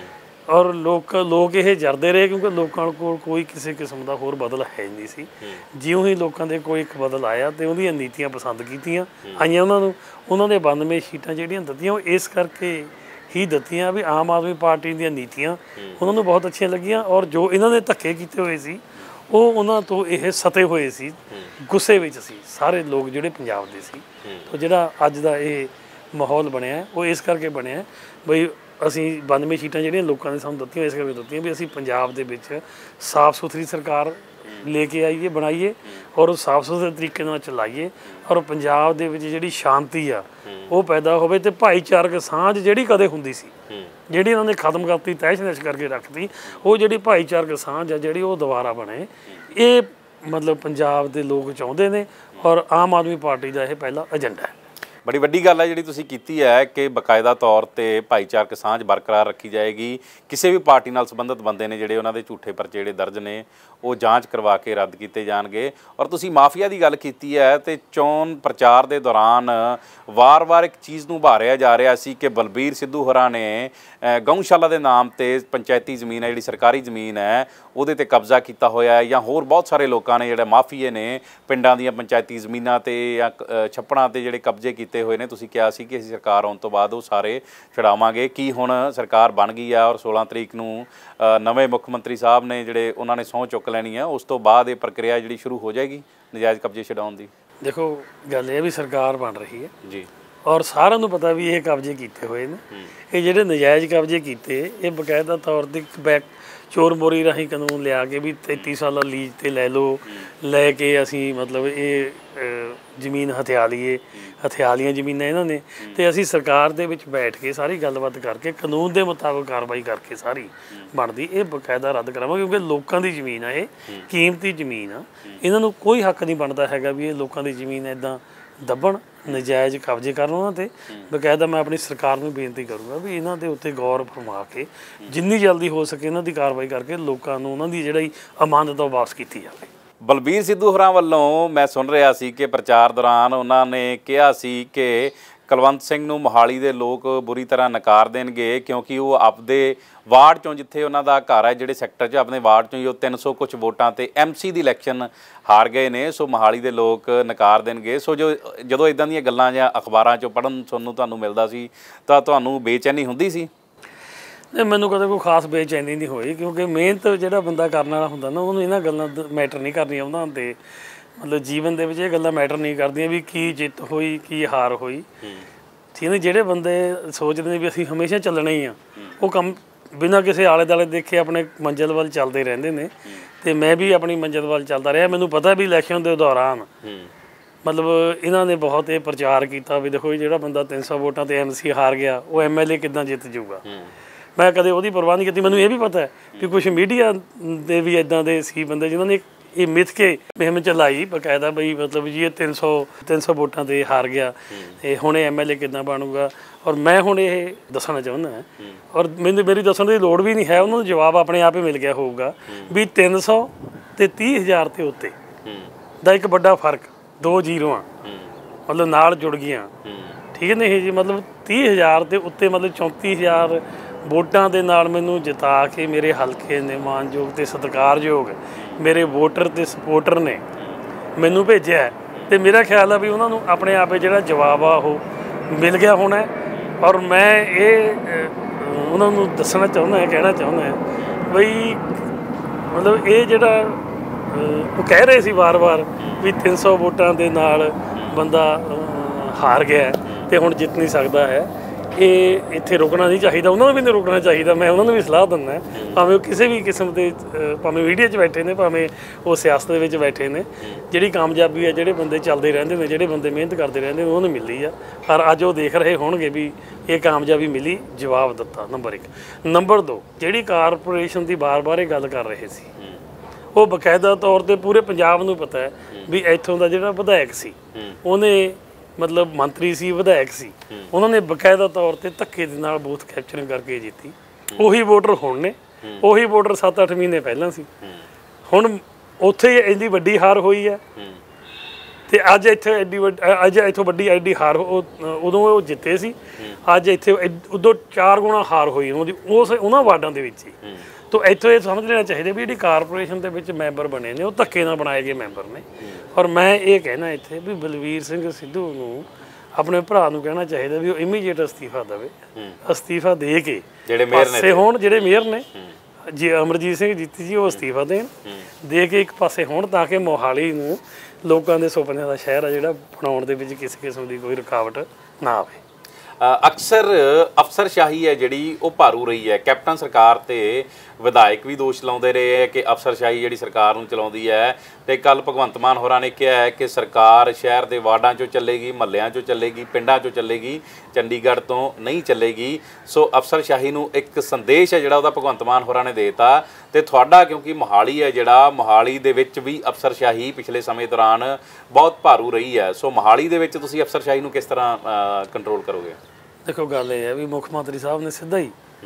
ਔਰ ਲੋਕ ਲੋਕ ਇਹ ਜਰਦੇ ਰਹੇ ਕਿਉਂਕਿ ਲੋਕਾਂ ਕੋਲ ਕੋਈ ਕਿਸੇ ਕਿਸਮ ਦਾ ਹੋਰ ਬਦਲ ਹੈ ਨਹੀਂ ਸੀ। ਜਿਉਂ ਹੀ ਲੋਕਾਂ ਦੇ ਕੋਈ ਇੱਕ ਬਦਲ ਆਇਆ ਤੇ ਉਹਦੀਆਂ ਨੀਤੀਆਂ ਪਸੰਦ ਕੀਤੀਆਂ ਆਈਆਂ ਉਹਨਾਂ ਨੂੰ, ਉਹਨਾਂ ਦੇ ਬਾਨਵੇਂ ਸੀਟਾਂ ਜਿਹੜੀਆਂ ਦਿੱਤੀਆਂ ਉਹ ਇਸ ਕਰਕੇ ਹੀ ਦਿੱਤੀਆਂ ਵੀ ਆਮ ਆਦਮੀ ਪਾਰਟੀ ਦੀਆਂ ਨੀਤੀਆਂ ਉਹਨਾਂ ਨੂੰ ਬਹੁਤ ਅੱਛੀਆਂ ਲੱਗੀਆਂ ਔਰ ਜੋ ਇਹਨਾਂ ਨੇ ਧੱਕੇ ਕੀਤੇ ਹੋਏ ਸੀ ਉਹ ਉਹਨਾਂ ਤੋਂ ਇਹ ਸਤੇ ਹੋਏ ਸੀ, ਗੁੱਸੇ ਵਿੱਚ ਸੀ ਸਾਰੇ ਲੋਕ ਜਿਹੜੇ ਪੰਜਾਬ ਦੇ ਸੀ। ਤਾਂ ਜਿਹੜਾ ਅੱਜ ਦਾ ਇਹ ਮਾਹੌਲ ਬਣਿਆ ਉਹ ਇਸ ਕਰਕੇ ਬਣਿਆ ਬਈ ਅਸੀਂ ਬਾਨਵੇਂ ਸੀਟਾਂ ਜਿਹੜੀਆਂ ਲੋਕਾਂ ਨੇ ਸਾਨੂੰ ਦਿੱਤੀਆਂ ਇਸ ਕਰਕੇ ਦਿੱਤੀਆਂ ਵੀ ਅਸੀਂ ਪੰਜਾਬ ਦੇ ਵਿੱਚ ਸਾਫ਼ ਸੁਥਰੀ ਸਰਕਾਰ ਲੈ ਕੇ ਆਈਏ, ਬਣਾਈਏ ਔਰ ਸਾਫ਼ ਸੁਥਰੇ ਤਰੀਕੇ ਨਾਲ ਚਲਾਈਏ ਔਰ ਪੰਜਾਬ ਦੇ ਵਿੱਚ ਜਿਹੜੀ ਸ਼ਾਂਤੀ ਆ ਉਹ ਪੈਦਾ ਹੋਵੇ ਤੇ ਭਾਈਚਾਰਕ ਸਾਂਝ ਜਿਹੜੀ ਕਦੇ ਹੁੰਦੀ ਸੀ, ਜਿਹੜੀ ਇਹਨਾਂ ਨੇ ਖਤਮ ਕਰਤੀ, ਤਹਿਸ਼ ਨਹਿਸ਼ ਕਰਕੇ ਰੱਖਤੀ, ਉਹ ਜਿਹੜੀ ਭਾਈਚਾਰਕ ਸਾਂਝ ਆ ਜਿਹੜੀ ਉਹ ਦੁਬਾਰਾ ਬਣੇ। ਇਹ ਮਤਲਬ ਪੰਜਾਬ ਦੇ ਲੋਕ ਚਾਹੁੰਦੇ ਨੇ ਔਰ ਆਮ ਆਦਮੀ ਪਾਰਟੀ ਦਾ ਇਹ ਪਹਿਲਾ ਏਜੰਡਾ ਹੈ। ਬੜੀ ਵੱਡੀ ਗੱਲ ਹੈ ਜਿਹੜੀ ਤੁਸੀਂ ਕੀਤੀ ਹੈ ਕਿ ਬਕਾਇਦਾ ਤੌਰ 'ਤੇ ਭਾਈਚਾਰਕ ਸਾਂਝ ਬਰਕਰਾਰ ਰੱਖੀ ਜਾਏਗੀ। ਕਿਸੇ ਵੀ ਪਾਰਟੀ ਨਾਲ ਸੰਬੰਧਿਤ ਬੰਦੇ ਨੇ ਜਿਹੜੇ ਉਹਨਾਂ ਦੇ ਝੂਠੇ ਪਰਚੇ ਜਿਹੜੇ ਦਰਜ ਨੇ ਉਹ ਜਾਂਚ ਕਰਵਾ ਕੇ ਰੱਦ ਕੀਤੇ ਜਾਣਗੇ। ਔਰ ਤੁਸੀਂ ਮਾਫੀਆ ਦੀ ਗੱਲ ਕੀਤੀ ਹੈ ਤੇ ਚੋਣ ਪ੍ਰਚਾਰ ਦੇ ਦੌਰਾਨ ਵਾਰ-ਵਾਰ ਇੱਕ ਚੀਜ਼ ਨੂੰ ਉਭਾਰਿਆ ਜਾ ਰਿਹਾ ਸੀ ਕਿ ਬਲਬੀਰ ਸਿੱਧੂ ਹੋਰਾਂ ਨੇ ਗਊਸ਼ਾਲਾ ਦੇ ਨਾਮ 'ਤੇ ਪੰਚਾਇਤੀ ਜ਼ਮੀਨ ਹੈ ਜਿਹੜੀ ਸਰਕਾਰੀ ਜ਼ਮੀਨ ਹੈ ਉਹਦੇ 'ਤੇ ਕਬਜ਼ਾ ਕੀਤਾ ਹੋਇਆ ਹੈ, ਜਾਂ ਹੋਰ ਬਹੁਤ ਸਾਰੇ ਲੋਕਾਂ ਨੇ ਜਿਹੜੇ ਮਾਫੀਏ ਨੇ ਪਿੰਡਾਂ ਦੀਆਂ ਪੰਚਾਇਤੀ ਜ਼ਮੀਨਾਂ 'ਤੇ ਜਾਂ ਛੱਪੜਾਂ 'ਤੇ ਜਿਹੜੇ ਕਬਜ਼ੇ ਕੀਤੇ ਹੋਏ ਨੇ। ਤੁਸੀਂ ਕਿਹਾ ਸੀ ਕਿ ਅਸੀਂ ਸਰਕਾਰ ਆਉਣ ਤੋਂ ਬਾਅਦ ਉਹ ਸਾਰੇ ਛਡਾਵਾਂਗੇ। ਕੀ ਹੁਣ ਸਰਕਾਰ ਬਣ ਗਈ ਆ ਔਰ ਸੋਲਾਂ ਤਰੀਕ ਨੂੰ ਨਵੇਂ ਮੁੱਖ ਮੰਤਰੀ ਸਾਹਿਬ ਨੇ ਜਿਹੜੇ ਉਹਨਾਂ ਨੇ ਸਹੁੰ ਚੁੱਕ ਲੈਣੀ ਆ, ਉਸ ਤੋਂ ਬਾਅਦ ਇਹ ਪ੍ਰਕਿਰਿਆ ਜਿਹੜੀ ਸ਼ੁਰੂ ਹੋ ਜਾਏਗੀ ਨਜਾਇਜ਼ ਕਬਜ਼ੇ ਛਡਾਉਣ ਦੀ? ਦੇਖੋ ਗੱਲ ਇਹ ਵੀ ਸਰਕਾਰ ਬਣ ਰਹੀ ਹੈ ਜੀ ਔਰ ਸਾਰਿਆਂ ਨੂੰ ਪਤਾ ਵੀ ਇਹ ਕਬਜ਼ੇ ਕੀਤੇ ਹੋਏ ਨੇ। ਇਹ ਜਿਹੜੇ ਨਜਾਇਜ਼ ਕਬਜ਼ੇ ਕੀਤੇ ਇਹ ਬਕਾਇਦਾ ਤੌਰ 'ਤੇ ਬੈਕ ਚੋਰ ਮੋਰੀ ਰਾਹੀਂ ਕਾਨੂੰਨ ਲਿਆ ਕੇ ਵੀ ਤੇਤੀ ਸਾਲਾ ਲੀਜ਼ 'ਤੇ ਲੈ ਲਓ, ਲੈ ਕੇ ਅਸੀਂ ਮਤਲਬ ਇਹ ਜ਼ਮੀਨ ਹਥਿਆ ਲਈਏ, ਹਥਿਆ ਲਈਆਂ ਜ਼ਮੀਨਾਂ ਇਹਨਾਂ ਨੇ ਤੇ ਅਸੀਂ ਸਰਕਾਰ ਦੇ ਵਿੱਚ ਬੈਠ ਕੇ ਸਾਰੀ ਗੱਲਬਾਤ ਕਰਕੇ ਕਾਨੂੰਨ ਦੇ ਮੁਤਾਬਕ ਕਾਰਵਾਈ ਕਰਕੇ ਸਾਰੀ ਬਣਦੀ ਇਹ ਬਕਾਇਦਾ ਰੱਦ ਕਰਾਵਾਂਗੇ ਕਿਉਂਕਿ ਲੋਕਾਂ ਦੀ ਜ਼ਮੀਨ ਆ, ਇਹ ਕੀਮਤੀ ਜ਼ਮੀਨ ਆ, ਇਹਨਾਂ ਨੂੰ ਕੋਈ ਹੱਕ ਨਹੀਂ ਬਣਦਾ ਹੈਗਾ ਵੀ ਇਹ ਲੋਕਾਂ ਦੀ ਜ਼ਮੀਨ ਇੱਦਾਂ ਦੱਬਣ, ਨਜਾਇਜ਼ ਕਬਜ਼ੇ ਕਰਨ ਉਹਨਾਂ 'ਤੇ। ਬਕਾਇਦਾ ਮੈਂ ਆਪਣੀ ਸਰਕਾਰ ਨੂੰ ਬੇਨਤੀ ਕਰੂੰਗਾ ਵੀ ਇਹਨਾਂ ਦੇ ਉੱਤੇ ਗੌਰ ਫਰਮਾ ਕੇ ਜਿੰਨੀ ਜਲਦੀ ਹੋ ਸਕੇ ਇਹਨਾਂ ਦੀ ਕਾਰਵਾਈ ਕਰਕੇ ਲੋਕਾਂ ਨੂੰ ਉਹਨਾਂ ਦੀ ਜਿਹੜੀ ਅਮਾਨਤ ਉਹ ਵਾਪਸ ਕੀਤੀ ਜਾਵੇ। ਬਲਬੀਰ ਸਿੱਧੂ ਹੋਰਾਂ ਵੱਲੋਂ ਮੈਂ ਸੁਣ ਰਿਹਾ ਸੀ ਕਿ ਪ੍ਰਚਾਰ ਦੌਰਾਨ ਉਹਨਾਂ ਨੇ ਕਿਹਾ ਸੀ ਕਿ ਕੁਲਵੰਤ ਸਿੰਘ ਨੂੰ ਮੋਹਾਲੀ ਦੇ ਲੋਕ ਬੁਰੀ ਤਰ੍ਹਾਂ ਨਕਾਰ ਦੇਣਗੇ ਕਿਉਂਕਿ ਉਹ ਆਪਦੇ ਵਾਰਡ 'ਚੋਂ ਜਿੱਥੇ ਉਹਨਾਂ ਦਾ ਘਰ ਹੈ ਜਿਹੜੇ ਸੈਕਟਰ 'ਚ ਆਪਣੇ ਵਾਰਡ 'ਚੋਂ ਹੀ ਉਹ ਤਿੰਨ ਸੌ ਕੁਛ ਵੋਟਾਂ 'ਤੇ ਐਮ ਸੀ ਦੀ ਇਲੈਕਸ਼ਨ ਹਾਰ ਗਏ ਨੇ, ਸੋ ਮੋਹਾਲੀ ਦੇ ਲੋਕ ਨਕਾਰ ਦੇਣਗੇ। ਸੋ ਜੋ ਜਦੋਂ ਇੱਦਾਂ ਦੀਆਂ ਗੱਲਾਂ ਜਾਂ ਅਖਬਾਰਾਂ 'ਚੋਂ ਪੜ੍ਹਨ ਸੁਣਨ ਨੂੰ ਤੁਹਾਨੂੰ ਮਿਲਦਾ ਸੀ ਤਾਂ ਤੁਹਾਨੂੰ ਬੇਚੈਨੀ ਹੁੰਦੀ ਸੀ? ਨਹੀਂ, ਮੈਨੂੰ ਕਦੇ ਕੋਈ ਖਾਸ ਬੇਚੈਨੀ ਨਹੀਂ ਹੋਈ ਕਿਉਂਕਿ ਮਿਹਨਤ ਜਿਹੜਾ ਬੰਦਾ ਕਰਨ ਵਾਲਾ ਹੁੰਦਾ ਨਾ ਉਹਨੂੰ ਇਹਨਾਂ ਗੱਲਾਂ ਮੈਟਰ ਨਹੀਂ ਕਰਨੀਆਂ ਉਹਨਾਂ 'ਤੇ। ਮਤਲਬ ਜੀਵਨ ਦੇ ਵਿੱਚ ਇਹ ਗੱਲਾਂ ਮੈਟਰ ਨਹੀਂ ਕਰਦੀਆਂ ਵੀ ਕੀ ਜਿੱਤ ਹੋਈ ਕੀ ਹਾਰ ਹੋਈ। ਠੀਕ ਹੈ, ਜਿਹੜੇ ਬੰਦੇ ਸੋਚਦੇ ਨੇ ਵੀ ਅਸੀਂ ਹਮੇਸ਼ਾ ਚੱਲਣਾ ਹੀ ਆ ਉਹ ਕੰਮ ਬਿਨਾਂ ਕਿਸੇ ਆਲੇ ਦੁਆਲੇ ਦੇਖੇ ਆਪਣੇ ਮੰਜ਼ਿਲ ਵੱਲ ਚੱਲਦੇ ਰਹਿੰਦੇ ਨੇ ਤੇ ਮੈਂ ਵੀ ਆਪਣੀ ਮੰਜ਼ਿਲ ਵੱਲ ਚੱਲਦਾ ਰਿਹਾ। ਮੈਨੂੰ ਪਤਾ ਵੀ ਇਲੈਕਸ਼ਨ ਦੇ ਦੌਰਾਨ ਮਤਲਬ ਇਹਨਾਂ ਨੇ ਬਹੁਤ ਇਹ ਪ੍ਰਚਾਰ ਕੀਤਾ ਵੀ ਦੇਖੋ ਜਿਹੜਾ ਬੰਦਾ ਤਿੰਨ ਸੌ ਵੋਟਾਂ 'ਤੇ ਐਮ ਸੀ ਹਾਰ ਗਿਆ ਉਹ ਐਮ ਐਲ ਏ ਕਿੱਦਾਂ ਜਿੱਤ ਜਾਊਗਾ। ਮੈਂ ਕਦੇ ਉਹਦੀ ਪਰਵਾਹ ਨਹੀਂ ਕੀਤੀ। ਮੈਨੂੰ ਇਹ ਵੀ ਪਤਾ ਹੈ ਵੀ ਕੁਛ ਮੀਡੀਆ ਦੇ ਵੀ ਇੱਦਾਂ ਦੇ ਸੀ ਬੰਦੇ ਜਿਨ੍ਹਾਂ ਨੇ ਇਹ ਮਿੱਥ ਕੇ ਮੁਹਿੰਮ ਚਲਾਈ ਬਕਾਇਦਾ ਬਈ ਮਤਲਬ ਜੀ ਇਹ ਤਿੰਨ ਸੌ ਤਿੰਨ ਸੌ ਵੋਟਾਂ 'ਤੇ ਹਾਰ ਗਿਆ ਅਤੇ ਹੁਣ ਇਹ ਐਮ ਐਲ ਏ ਕਿੱਦਾਂ ਬਣੂਗਾ। ਔਰ ਮੈਂ ਹੁਣ ਇਹ ਦੱਸਣਾ ਚਾਹੁੰਦਾ ਔਰ ਮੈਨੂੰ ਮੇਰੀ ਦੱਸਣ ਦੀ ਲੋੜ ਵੀ ਨਹੀਂ ਹੈ, ਉਹਨਾਂ ਨੂੰ ਜਵਾਬ ਆਪਣੇ ਆਪ ਹੀ ਮਿਲ ਗਿਆ ਹੋਊਗਾ ਵੀ ਤਿੰਨ ਸੌ ਅਤੇ ਤੀਹ ਹਜ਼ਾਰ ਦੇ ਉੱਤੇ ਦਾ ਇੱਕ ਵੱਡਾ ਫਰਕ, ਦੋ ਜੀਰੋਆਂ ਮਤਲਬ ਨਾਲ ਜੁੜ ਗਈਆਂ। ਠੀਕ ਨਹੀਂ ਜੀ, ਮਤਲਬ ਤੀਹ ਹਜ਼ਾਰ ਦੇ ਉੱਤੇ ਮਤਲਬ ਚੌਂਤੀ ਹਜ਼ਾਰ ਵੋਟਾਂ ਦੇ ਨਾਲ ਮੈਨੂੰ ਜਿਤਾ ਕੇ ਮੇਰੇ ਹਲਕੇ ਨੇ ਮਾਣਯੋਗ ਅਤੇ ਸਤਿਕਾਰਯੋਗ ਮੇਰੇ ਵੋਟਰ ਅਤੇ ਸਪੋਰਟਰ ਨੇ ਮੈਨੂੰ ਭੇਜਿਆ ਅਤੇ ਮੇਰਾ ਖਿਆਲ ਆ ਵੀ ਉਹਨਾਂ ਨੂੰ ਆਪਣੇ ਆਪ ਜਿਹੜਾ ਜਵਾਬ ਆ ਉਹ ਮਿਲ ਗਿਆ ਹੋਣਾ। ਔਰ ਮੈਂ ਇਹ ਉਹਨਾਂ ਨੂੰ ਦੱਸਣਾ ਚਾਹੁੰਦਾ ਕਹਿਣਾ ਚਾਹੁੰਦਾ ਬਈ ਮਤਲਬ ਇਹ ਜਿਹੜਾ ਉਹ ਕਹਿ ਰਹੇ ਸੀ ਵਾਰ-ਵਾਰ ਵੀ ਤਿੰਨ ਸੌ ਵੋਟਾਂ ਦੇ ਨਾਲ ਬੰਦਾ ਹਾਰ ਗਿਆ ਅਤੇ ਹੁਣ ਜਿੱਤ ਨਹੀਂ ਸਕਦਾ ਹੈ, ਇਹ ਇੱਥੇ ਰੁਕਣਾ ਨਹੀਂ ਚਾਹੀਦਾ, ਉਹਨਾਂ ਨੂੰ ਵੀ ਨਹੀਂ ਰੁਕਣਾ ਚਾਹੀਦਾ। ਮੈਂ ਉਹਨਾਂ ਨੂੰ ਵੀ ਸਲਾਹ ਦਿੰਦਾ ਭਾਵੇਂ ਉਹ ਕਿਸੇ ਵੀ ਕਿਸਮ ਦੇ ਭਾਵੇਂ ਮੀਡੀਆ 'ਚ ਬੈਠੇ ਨੇ ਭਾਵੇਂ ਉਹ ਸਿਆਸਤ ਦੇ ਵਿੱਚ ਬੈਠੇ ਨੇ, ਜਿਹੜੀ ਕਾਮਯਾਬੀ ਹੈ ਜਿਹੜੇ ਬੰਦੇ ਚੱਲਦੇ ਰਹਿੰਦੇ ਨੇ ਜਿਹੜੇ ਬੰਦੇ ਮਿਹਨਤ ਕਰਦੇ ਰਹਿੰਦੇ ਨੇ ਉਹਨਾਂ ਨੂੰ ਮਿਲੀ ਆ। ਪਰ ਅੱਜ ਉਹ ਦੇਖ ਰਹੇ ਹੋਣਗੇ ਵੀ ਇਹ ਕਾਮਯਾਬੀ ਮਿਲੀ, ਜਵਾਬ ਦਿੱਤਾ। ਨੰਬਰ ਇੱਕ। ਨੰਬਰ ਦੋ, ਜਿਹੜੀ ਕਾਰਪੋਰੇਸ਼ਨ ਦੀ ਵਾਰ-ਵਾਰ ਇਹ ਗੱਲ ਕਰ ਰਹੇ ਸੀ ਉਹ ਬਕਾਇਦਾ ਤੌਰ 'ਤੇ ਪੂਰੇ ਪੰਜਾਬ ਨੂੰ ਪਤਾ ਹੈ ਵੀ ਇੱਥੋਂ ਦਾ ਜਿਹੜਾ ਵਿਧਾਇਕ ਸੀ ਉਹਨੇ ਮਤਲਬ ਮੰਤਰੀ ਸੀ ਵਿਧਾਇਕ ਸੀ ਉਹਨਾਂ ਨੇ ਬਕਾਇਦਾ ਤੌਰ 'ਤੇ ਧੱਕੇ ਦੇ ਨਾਲ ਬੂਥ ਕੈਪਚਰਿੰਗ ਕਰਕੇ ਜਿੱਤੀ। ਉਹੀ ਵੋਟਰ ਹੁਣ ਨੇ, ਉਹੀ ਵੋਟਰ ਸੱਤ ਅੱਠ ਮਹੀਨੇ ਪਹਿਲਾਂ ਸੀ। ਹੁਣ ਉੱਥੇ ਇੰਨੀ ਵੱਡੀ ਹਾਰ ਹੋਈ ਹੈ ਤੇ ਅੱਜ ਇੱਥੇ ਐਡੀ ਅੱਜ ਇੱਥੋਂ ਵੱਡੀ ਐਡੀ ਹਾਰ ਉਦੋਂ ਉਹ ਜਿੱਤੇ ਸੀ, ਅੱਜ ਇੱਥੇ ਉਦੋਂ ਚਾਰ ਗੁਣਾ ਹਾਰ ਹੋਈ ਉਹਦੀ ਉਸ ਉਹਨਾਂ ਵਾਰਡਾਂ ਦੇ ਵਿੱਚ ਹੀ। ਤੋ ਇੱਥੋਂ ਇਹ ਸਮਝ ਲੈਣਾ ਚਾਹੀਦਾ ਵੀ ਜਿਹੜੀ ਕਾਰਪੋਰੇਸ਼ਨ ਦੇ ਵਿੱਚ ਮੈਂਬਰ ਬਣੇ ਨੇ ਉਹ ਧੱਕੇ ਨਾਲ ਬਣਾਏ ਗਏ ਮੈਂਬਰ ਨੇ। ਔਰ ਮੈਂ ਇਹ ਕਹਿਣਾ ਇੱਥੇ ਵੀ ਬਲਵੀਰ ਸਿੰਘ ਸਿੱਧੂ ਨੂੰ ਆਪਣੇ ਭਰਾ ਨੂੰ ਕਹਿਣਾ ਚਾਹੀਦਾ ਵੀ ਉਹ ਇਮੀਡੀਏਟ ਅਸਤੀਫਾ ਦੇਵੇ, ਅਸਤੀਫਾ ਦੇ ਕੇ ਜਿਹੜੇ ਪਾਸੇ ਹੋਣ, ਜਿਹੜੇ ਮੇਅਰ ਨੇ ਜੀ ਅਮਰਜੀਤ ਸਿੰਘ ਜੀਤੀ ਜੀ ਉਹ ਅਸਤੀਫਾ ਦੇਣ, ਦੇ ਕੇ ਇੱਕ ਪਾਸੇ ਹੋਣ ਤਾਂ ਕਿ ਮੋਹਾਲੀ ਨੂੰ ਲੋਕਾਂ ਦੇ ਸੁਪਨਿਆਂ ਦਾ ਸ਼ਹਿਰ ਆ ਜਿਹੜਾ ਬਣਾਉਣ ਦੇ ਵਿੱਚ ਕਿਸੇ ਕਿਸਮ ਦੀ ਕੋਈ ਰੁਕਾਵਟ ਨਾ ਆਵੇ। ਅਕਸਰ ਅਫਸਰਸ਼ਾਹੀ ਹੈ ਜਿਹੜੀ ਉਹ ਭਾਰੂ ਰਹੀ ਹੈ। ਕੈਪਟਨ ਸਰਕਾਰ ਤੇ ਵਿਧਾਇਕ ਵੀ ਦੋਸ਼ ਲਾਉਂਦੇ ਰਹੇ ਹੈ ਕਿ ਅਫਸਰਸ਼ਾਹੀ ਜਿਹੜੀ ਸਰਕਾਰ ਨੂੰ ਚਲਾਉਂਦੀ ਹੈ। ਤੇ ਕੱਲ ਭਗਵੰਤ ਮਾਨ ਹੋਰਾਂ ਨੇ ਕਿਹਾ ਹੈ ਕਿ ਸਰਕਾਰ ਸ਼ਹਿਰ ਦੇ ਵਾਰਡਾਂ 'ਚੋਂ ਚੱਲੇਗੀ, ਮਹੱਲਿਆਂ 'ਚੋਂ ਚੱਲੇਗੀ, ਪਿੰਡਾਂ 'ਚੋਂ ਚੱਲੇਗੀ, ਚੰਡੀਗੜ੍ਹ ਤੋਂ ਨਹੀਂ ਚੱਲੇਗੀ। ਸੋ ਅਫਸਰਸ਼ਾਹੀ ਨੂੰ ਇੱਕ ਸੰਦੇਸ਼ ਹੈ ਜਿਹੜਾ ਉਹਦਾ ਭਗਵੰਤ ਮਾਨ ਹੋਰਾਂ ਨੇ ਦੇਤਾ। ਤੇ ਤੁਹਾਡਾ ਕਿਉਂਕਿ ਮੋਹਾਲੀ ਹੈ ਜਿਹੜਾ, ਮੋਹਾਲੀ ਦੇ ਵਿੱਚ ਵੀ ਅਫਸਰਸ਼ਾਹੀ ਪਿਛਲੇ ਸਮੇਂ ਦੌਰਾਨ ਬਹੁਤ ਭਾਰੂ ਰਹੀ ਹੈ। ਸੋ ਮੋਹਾਲੀ ਦੇ ਵਿੱਚ ਤੁਸੀਂ ਅਫਸਰਸ਼ਾਹੀ ਨੂੰ ਕਿਸ ਤਰ੍ਹਾਂ ਕੰਟਰੋਲ ਕਰੋਗੇ? ਦੇਖੋ ਗੱਲ ਇਹ ਹੈ ਵੀ ਮੁੱਖ ਮੰਤਰੀ ਸਾਹਿਬ ਨੇ ਸਿੱਧਾ ਹੀ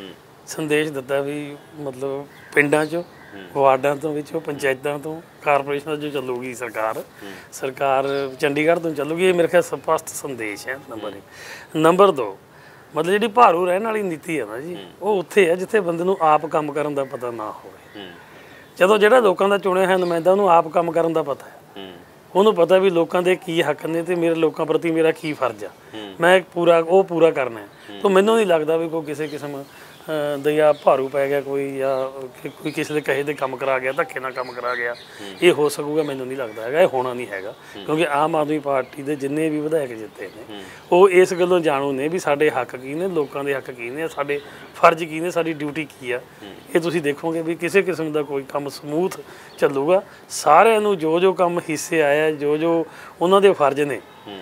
ਸੰਦੇਸ਼ ਦਿੱਤਾ ਵੀ ਮਤਲਬ ਪਿੰਡਾਂ 'ਚੋਂ, ਵਾਰਡਾਂ ਤੋਂ ਵਿੱਚੋਂ, ਪੰਚਾਇਤਾਂ ਤੋਂ, ਕਾਰਪੋਰੇਸ਼ਨਾਂ 'ਚੋਂ ਚੱਲੂਗੀ ਸਰਕਾਰ, ਸਰਕਾਰ ਚੰਡੀਗੜ੍ਹ ਤੋਂ ਚੱਲੂਗੀ। ਇਹ ਮੇਰੇ ਖਿਆਲ ਸਪਸ਼ਟ ਸੰਦੇਸ਼ ਹੈ ਨੰਬਰ ਇੱਕ। ਨੰਬਰ ਦੋ, ਮਤਲਬ ਜਿਹੜੀ ਭਾਰੂ ਰਹਿਣ ਵਾਲੀ ਨੀਤੀ ਹੈ ਨਾ ਜੀ, ਉਹ ਉੱਥੇ ਹੈ ਜਿੱਥੇ ਬੰਦੇ ਨੂੰ ਆਪ ਕੰਮ ਕਰਨ ਦਾ ਪਤਾ ਨਾ ਹੋਵੇ। ਜਦੋਂ ਜਿਹੜਾ ਲੋਕਾਂ ਦਾ ਚੁਣਿਆ ਹੈ ਨੁਮਾਇੰਦਾ ਉਹਨੂੰ ਆਪ ਕੰਮ ਕਰਨ ਦਾ ਪਤਾ ਹੈ, ਉਹਨੂੰ ਪਤਾ ਵੀ ਲੋਕਾਂ ਦੇ ਕੀ ਹੱਕ ਨੇ ਤੇ ਮੇਰੇ ਲੋਕਾਂ ਪ੍ਰਤੀ ਮੇਰਾ ਕੀ ਫਰਜ਼ ਆ, ਮੈਂ ਪੂਰਾ ਉਹ ਪੂਰਾ ਕਰਨਾ ਹੈ। ਤਾਂ ਮੈਨੂੰ ਨਹੀਂ ਲੱਗਦਾ ਵੀ ਕੋਈ ਕਿਸੇ ਕਿਸਮ ਦਇਆ ਭਾਰੂ ਪੈ ਗਿਆ ਕੋਈ, ਜਾਂ ਕੋਈ ਕਿਸੇ ਦੇ ਕਹੇ ਦੇ ਕੰਮ ਕਰਾ ਗਿਆ, ਧੱਕੇ ਨਾਲ ਕੰਮ ਕਰਾ ਗਿਆ, ਇਹ ਹੋ ਸਕੂਗਾ? ਮੈਨੂੰ ਨਹੀਂ ਲੱਗਦਾ ਹੈਗਾ, ਇਹ ਹੋਣਾ ਨਹੀਂ ਹੈਗਾ। ਕਿਉਂਕਿ ਆਮ ਆਦਮੀ ਪਾਰਟੀ ਦੇ ਜਿੰਨੇ ਵੀ ਵਿਧਾਇਕ ਜਿੱਤੇ ਨੇ ਉਹ ਇਸ ਗੱਲੋਂ ਜਾਣੂ ਨੇ ਵੀ ਸਾਡੇ ਹੱਕ ਕੀ ਨੇ, ਲੋਕਾਂ ਦੇ ਹੱਕ ਕੀ ਨੇ, ਸਾਡੇ ਫਰਜ਼ ਕੀ ਨੇ, ਸਾਡੀ ਡਿਊਟੀ ਕੀ ਆ। ਇਹ ਤੁਸੀਂ ਦੇਖੋਗੇ ਵੀ ਕਿਸੇ ਕਿਸਮ ਦਾ ਕੋਈ ਕੰਮ ਸਮੂਥ ਚੱਲੂਗਾ। ਸਾਰਿਆਂ ਨੂੰ ਜੋ ਜੋ ਕੰਮ ਹਿੱਸੇ ਆਇਆ, ਜੋ ਜੋ ਉਹਨਾਂ ਦੇ ਫਰਜ਼ ਨੇ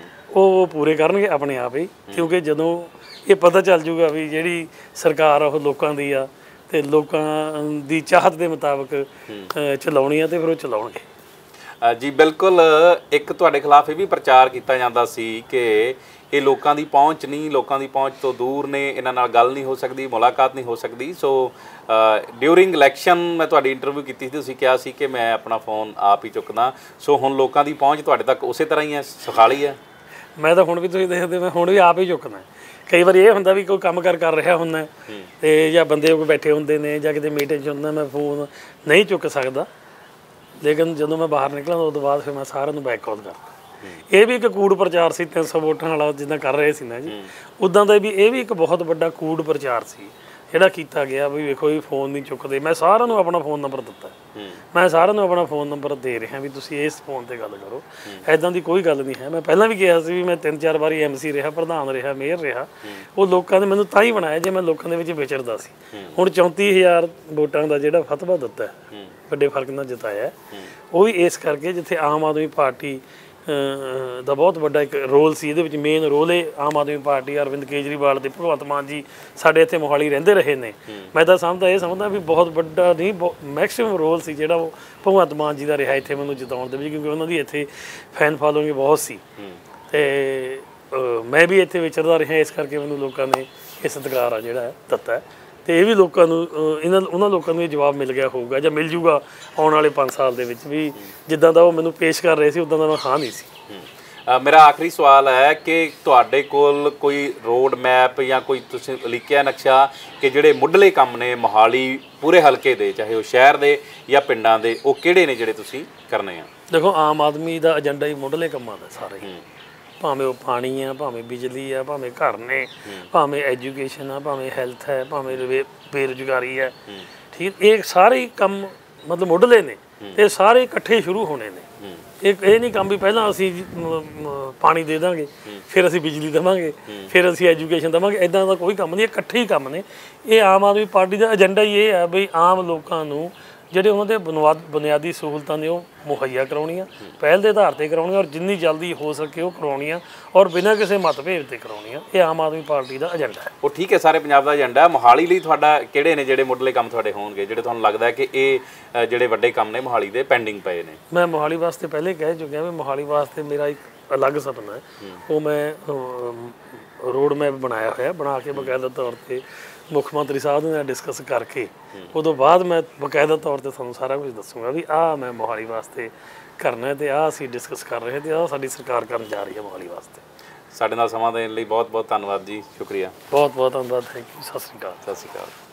ਉਹ ਪੂਰੇ ਕਰਨਗੇ ਆਪਣੇ ਆਪ ਹੀ। ਕਿਉਂਕਿ ਜਦੋਂ ਇਹ ਪਤਾ ਚੱਲ ਜੂਗਾ ਵੀ ਜਿਹੜੀ ਸਰਕਾਰ ਉਹ ਲੋਕਾਂ ਦੀ ਆ ਤੇ ਲੋਕਾਂ ਦੀ ਚਾਹਤ ਦੇ ਮੁਤਾਬਕ ਚਲਾਉਣੀ ਆ ਤੇ ਫਿਰ ਉਹ ਚਲਾਉਣਗੇ। ਜੀ ਬਿਲਕੁਲ। ਇੱਕ ਤੁਹਾਡੇ ਖਿਲਾਫ ਇਹ ਵੀ ਪ੍ਰਚਾਰ ਕੀਤਾ ਜਾਂਦਾ ਸੀ ਕਿ ਇਹ ਲੋਕਾਂ ਦੀ ਪਹੁੰਚ ਨਹੀਂ, ਲੋਕਾਂ ਦੀ ਪਹੁੰਚ ਤੋਂ ਦੂਰ ਨੇ, ਇਹਨਾਂ ਨਾਲ ਗੱਲ ਨਹੀਂ ਹੋ ਸਕਦੀ, ਮੁਲਾਕਾਤ ਨਹੀਂ ਹੋ ਸਕਦੀ। ਸੋ ਡਿਊਰਿੰਗ ਇਲੈਕਸ਼ਨ ਮੈਂ ਤੁਹਾਡੀ ਇੰਟਰਵਿਊ ਕੀਤੀ ਸੀ, ਤੁਸੀਂ ਕਿਹਾ ਸੀ ਕਿ ਮੈਂ ਆਪਣਾ ਫੋਨ ਆਪ ਹੀ ਚੁੱਕਦਾ। ਸੋ ਹੁਣ ਲੋਕਾਂ ਦੀ ਪਹੁੰਚ ਤੁਹਾਡੇ ਤੱਕ ਉਸੇ ਤਰ੍ਹਾਂ ਹੀ ਹੈ, ਸੁਖਾਲੀ ਹੈ? ਮੈਂ ਤਾਂ ਹੁਣ ਵੀ ਤੁਸੀਂ ਦੇਖਦੇ, ਮੈਂ ਹੁਣ ਵੀ ਆਪ ਹੀ ਚੁੱਕਦਾ। ਕਈ ਵਾਰੀ ਇਹ ਹੁੰਦਾ ਵੀ ਕੋਈ ਕੰਮ ਕਰ ਕਰ ਰਿਹਾ ਹੁੰਦਾ ਤੇ ਜਾਂ ਬੰਦੇ ਕੋਲ ਬੈਠੇ ਹੁੰਦੇ ਨੇ ਜਾਂ ਕਿਤੇ ਮੀਟਿੰਗ 'ਚ ਹੁੰਦਾ, ਮੈਂ ਫੋਨ ਨਹੀਂ ਚੁੱਕ ਸਕਦਾ। ਲੇਕਿਨ ਜਦੋਂ ਮੈਂ ਬਾਹਰ ਨਿਕਲਾਂ ਉਸ ਤੋਂ ਬਾਅਦ ਫਿਰ ਮੈਂ ਸਾਰਿਆਂ ਨੂੰ ਬੈਕ ਕਾਲ ਕਰਦਾ। ਇਹ ਵੀ ਇੱਕ ਕੂੜ ਪ੍ਰਚਾਰ ਸੀ, ਤਿੰਨ ਸੌ ਵੋਟਾਂ ਵਾਲਾ ਜਿੱਦਾਂ ਕਰ ਰਹੇ ਸੀ ਨਾ ਜੀ, ਉੱਦਾਂ ਦਾ ਵੀ ਇਹ ਵੀ ਇੱਕ ਬਹੁਤ ਵੱਡਾ ਕੂੜ ਪ੍ਰਚਾਰ ਸੀ ਜਿਹੜਾ ਕੀਤਾ ਗਿਆ ਵੀ ਵੇਖੋ ਇਹ ਫੋਨ ਨਹੀਂ ਚੁੱਕਦੇ। ਮੈਂ ਸਾਰਿਆਂ ਨੂੰ ਆਪਣਾ ਫੋਨ ਨੰਬਰ ਦਿੱਤਾ, ਮੈਂ ਸਾਰਿਆਂ ਨੂੰ ਆਪਣਾ ਫੋਨ ਨੰਬਰ ਦੇ ਰਿਹਾ ਵੀ ਤੁਸੀਂ ਇਸ ਫੋਨ 'ਤੇ ਗੱਲ ਕਰੋ। ਇੱਦਾਂ ਦੀ ਕੋਈ ਗੱਲ ਨਹੀਂ ਹੈ। ਮੈਂ ਪਹਿਲਾਂ ਵੀ ਕਿਹਾ ਸੀ ਵੀ ਮੈਂ ਤਿੰਨ ਚਾਰ ਵਾਰੀ ਐਮ ਸੀ ਰਿਹਾ, ਪ੍ਰਧਾਨ ਰਿਹਾ, ਮੇਅਰ ਰਿਹਾ। ਉਹ ਲੋਕਾਂ ਨੇ ਮੈਨੂੰ ਤਾਂ ਹੀ ਬਣਾਇਆ ਜੇ ਮੈਂ ਲੋਕਾਂ ਦੇ ਵਿੱਚ ਵਿਚਰਦਾ ਸੀ। ਹੁਣ ਚੌਂਤੀ ਹਜ਼ਾਰ ਵੋਟਾਂ ਦਾ ਜਿਹੜਾ ਫਤਵਾ ਦਿੱਤਾ ਵੱਡੇ ਫਰਕ ਨਾਲ ਜਿਤਾਇਆ, ਉਹ ਵੀ ਇਸ ਕਰਕੇ ਜਿੱਥੇ ਆਮ ਆਦਮੀ ਪਾਰਟੀ ਦਾ ਬਹੁਤ ਵੱਡਾ ਇੱਕ ਰੋਲ ਸੀ। ਇਹਦੇ ਵਿੱਚ ਮੇਨ ਰੋਲ ਇਹ ਆਮ ਆਦਮੀ ਪਾਰਟੀ, ਅਰਵਿੰਦ ਕੇਜਰੀਵਾਲ ਤੇ ਭਗਵੰਤ ਮਾਨ ਜੀ ਸਾਡੇ ਇੱਥੇ ਮੋਹਾਲੀ ਰਹਿੰਦੇ ਰਹੇ ਨੇ। ਮੈਂ ਤਾਂ ਸਮਝਦਾ ਇਹ ਸਮਝਦਾ ਵੀ ਬਹੁਤ ਵੱਡਾ ਨਹੀਂ, ਮੈਕਸੀਮਮ ਰੋਲ ਸੀ ਜਿਹੜਾ ਉਹ ਭਗਵੰਤ ਮਾਨ ਜੀ ਦਾ ਰਿਹਾ ਇੱਥੇ ਮੈਨੂੰ ਜਿਤਾਉਣ ਦੇ ਵਿੱਚ, ਕਿਉਂਕਿ ਉਹਨਾਂ ਦੀ ਇੱਥੇ ਫੈਨ ਫਾਲੋਇੰਗ ਬਹੁਤ ਸੀ ਤੇ ਮੈਂ ਵੀ ਇੱਥੇ ਵਿਚਰਦਾ ਰਿਹਾ। ਇਸ ਕਰਕੇ ਮੈਨੂੰ ਲੋਕਾਂ ਨੇ ਇਹ ਸਤਿਕਾਰ ਆ ਜਿਹੜਾ ਦਿੱਤਾ ਤੇ ਇਹ ਵੀ ਲੋਕਾਂ ਨੂੰ ਇਹਨਾਂ ਉਹਨਾਂ ਲੋਕਾਂ ਨੂੰ ਇਹ ਜਵਾਬ ਮਿਲ ਗਿਆ ਹੋਊਗਾ ਜਾਂ ਮਿਲ ਜੂਗਾ ਆਉਣ ਵਾਲੇ ਪੰਜ ਸਾਲ ਦੇ ਵਿੱਚ ਵੀ ਜਿੱਦਾਂ ਦਾ ਉਹ ਮੈਨੂੰ ਪੇਸ਼ ਕਰ ਰਹੇ ਸੀ ਉੱਦਾਂ ਦਾ ਮੈਂ ਹਾਂ ਨਹੀਂ ਸੀ। ਮੇਰਾ ਆਖਰੀ ਸਵਾਲ ਹੈ ਕਿ ਤੁਹਾਡੇ ਕੋਲ ਕੋਈ ਰੋਡ ਮੈਪ ਜਾਂ ਕੋਈ ਤੁਸੀਂ ਲਿਖਿਆ ਨਕਸ਼ਾ ਕਿ ਜਿਹੜੇ ਮੁੱਢਲੇ ਕੰਮ ਨੇ ਮੋਹਾਲੀ ਪੂਰੇ ਹਲਕੇ ਦੇ, ਚਾਹੇ ਉਹ ਸ਼ਹਿਰ ਦੇ ਜਾਂ ਪਿੰਡਾਂ ਦੇ, ਉਹ ਕਿਹੜੇ ਨੇ ਜਿਹੜੇ ਤੁਸੀਂ ਕਰਨੇ ਆ? ਦੇਖੋ ਆਮ ਆਦਮੀ ਦਾ ਏਜੰਡਾ ਹੀ ਮੁੱਢਲੇ ਕੰਮਾਂ ਦਾ ਸਾਰੇ ਹੀ, ਭਾਵੇਂ ਉਹ ਪਾਣੀ ਆ, ਭਾਵੇਂ ਬਿਜਲੀ ਆ, ਭਾਵੇਂ ਘਰ ਨੇ, ਭਾਵੇਂ ਐਜੂਕੇਸ਼ਨ ਆ, ਭਾਵੇਂ ਹੈਲਥ ਹੈ, ਭਾਵੇਂ ਬੇਰੁਜ਼ਗਾਰੀ ਹੈ, ਠੀਕ। ਇਹ ਸਾਰੇ ਕੰਮ ਮਤਲਬ ਮੁੱਢਲੇ ਨੇ ਤੇ ਸਾਰੇ ਇਕੱਠੇ ਸ਼ੁਰੂ ਹੋਣੇ ਨੇ। ਇਹ ਇਹ ਨਹੀਂ ਕੰਮ ਵੀ ਪਹਿਲਾਂ ਅਸੀਂ ਪਾਣੀ ਦੇ ਦਾਂਗੇ, ਫਿਰ ਅਸੀਂ ਬਿਜਲੀ ਦੇਵਾਂਗੇ, ਫਿਰ ਅਸੀਂ ਐਜੂਕੇਸ਼ਨ ਦੇਵਾਂਗੇ, ਇੱਦਾਂ ਦਾ ਕੋਈ ਕੰਮ ਨਹੀਂ। ਇਕੱਠੇ ਹੀ ਕੰਮ ਨੇ। ਇਹ ਆਮ ਆਦਮੀ ਪਾਰਟੀ ਦਾ ਏਜੰਡਾ ਹੀ ਇਹ ਹੈ ਵੀ ਆਮ ਲੋਕਾਂ ਨੂੰ ਜਿਹੜੇ ਉਹਨਾਂ ਦੇ ਬੁਨਿਆਦ ਬੁਨਿਆਦੀ ਸਹੂਲਤਾਂ ਨੇ ਉਹ ਮੁਹੱਈਆ ਕਰਾਉਣੀਆਂ, ਪਹਿਲ ਦੇ ਆਧਾਰ 'ਤੇ ਕਰਾਉਣੀਆਂ ਔਰ ਜਿੰਨੀ ਜਲਦੀ ਹੋ ਸਕੇ ਉਹ ਕਰਾਉਣੀਆਂ ਔਰ ਬਿਨਾਂ ਕਿਸੇ ਮਤਭੇਦ 'ਤੇ ਕਰਾਉਣੀਆਂ। ਇਹ ਆਮ ਆਦਮੀ ਪਾਰਟੀ ਦਾ ਏਜੰਡਾ ਹੈ। ਉਹ ਠੀਕ ਹੈ, ਸਾਰੇ ਪੰਜਾਬ ਦਾ ਏਜੰਡਾ। ਮੋਹਾਲੀ ਲਈ ਤੁਹਾਡਾ ਕਿਹੜੇ ਨੇ ਜਿਹੜੇ ਮੁੱਢਲੇ ਕੰਮ ਤੁਹਾਡੇ ਹੋਣਗੇ ਜਿਹੜੇ ਤੁਹਾਨੂੰ ਲੱਗਦਾ ਹੈ ਕਿ ਇਹ ਜਿਹੜੇ ਵੱਡੇ ਕੰਮ ਨੇ ਮੋਹਾਲੀ ਦੇ ਪੈਂਡਿੰਗ ਪਏ ਨੇ? ਮੈਂ ਮੋਹਾਲੀ ਵਾਸਤੇ ਪਹਿਲੇ ਕਹਿ ਚੁੱਕਿਆ ਵੀ ਮੋਹਾਲੀ ਵਾਸਤੇ ਮੇਰਾ ਇੱਕ ਅਲੱਗ ਸੁਪਨਾ ਹੈ। ਉਹ ਮੈਂ ਰੋਡ ਮੈਪ ਬਣਾਇਆ ਹੋਇਆ, ਬਣਾ ਕੇ ਬਕਾਇਦਾ ਤੌਰ 'ਤੇ ਮੁੱਖ ਮੰਤਰੀ ਸਾਹਿਬ ਨਾਲ ਡਿਸਕਸ ਕਰਕੇ ਉਹ ਤੋਂ ਬਾਅਦ ਮੈਂ ਬਕਾਇਦਾ ਤੌਰ 'ਤੇ ਤੁਹਾਨੂੰ ਸਾਰਾ ਕੁਝ ਦੱਸੂਗਾ ਵੀ ਆਹ ਮੈਂ ਮੋਹਾਲੀ ਵਾਸਤੇ ਕਰਨਾ ਹੈ ਤੇ ਆਹ ਅਸੀਂ ਡਿਸਕਸ ਕਰ ਰਹੇ ਤੇ ਆਹ ਸਾਡੀ ਸਰਕਾਰ ਕਰਨ ਜਾ ਰਹੀ ਹੈ ਮੋਹਾਲੀ ਵਾਸਤੇ। ਸਾਡੇ ਨਾਲ ਸਮਾਂ ਦੇਣ ਲਈ ਬਹੁਤ ਬਹੁਤ ਧੰਨਵਾਦ ਜੀ, ਸ਼ੁਕਰੀਆ। ਬਹੁਤ ਬਹੁਤ ਧੰਨਵਾਦ, ਥੈਂਕ ਯੂ, ਸਤਿ ਸ਼੍ਰੀ ਅਕਾਲ। ਸਤਿ ਸ਼੍ਰੀ ਅਕਾਲ।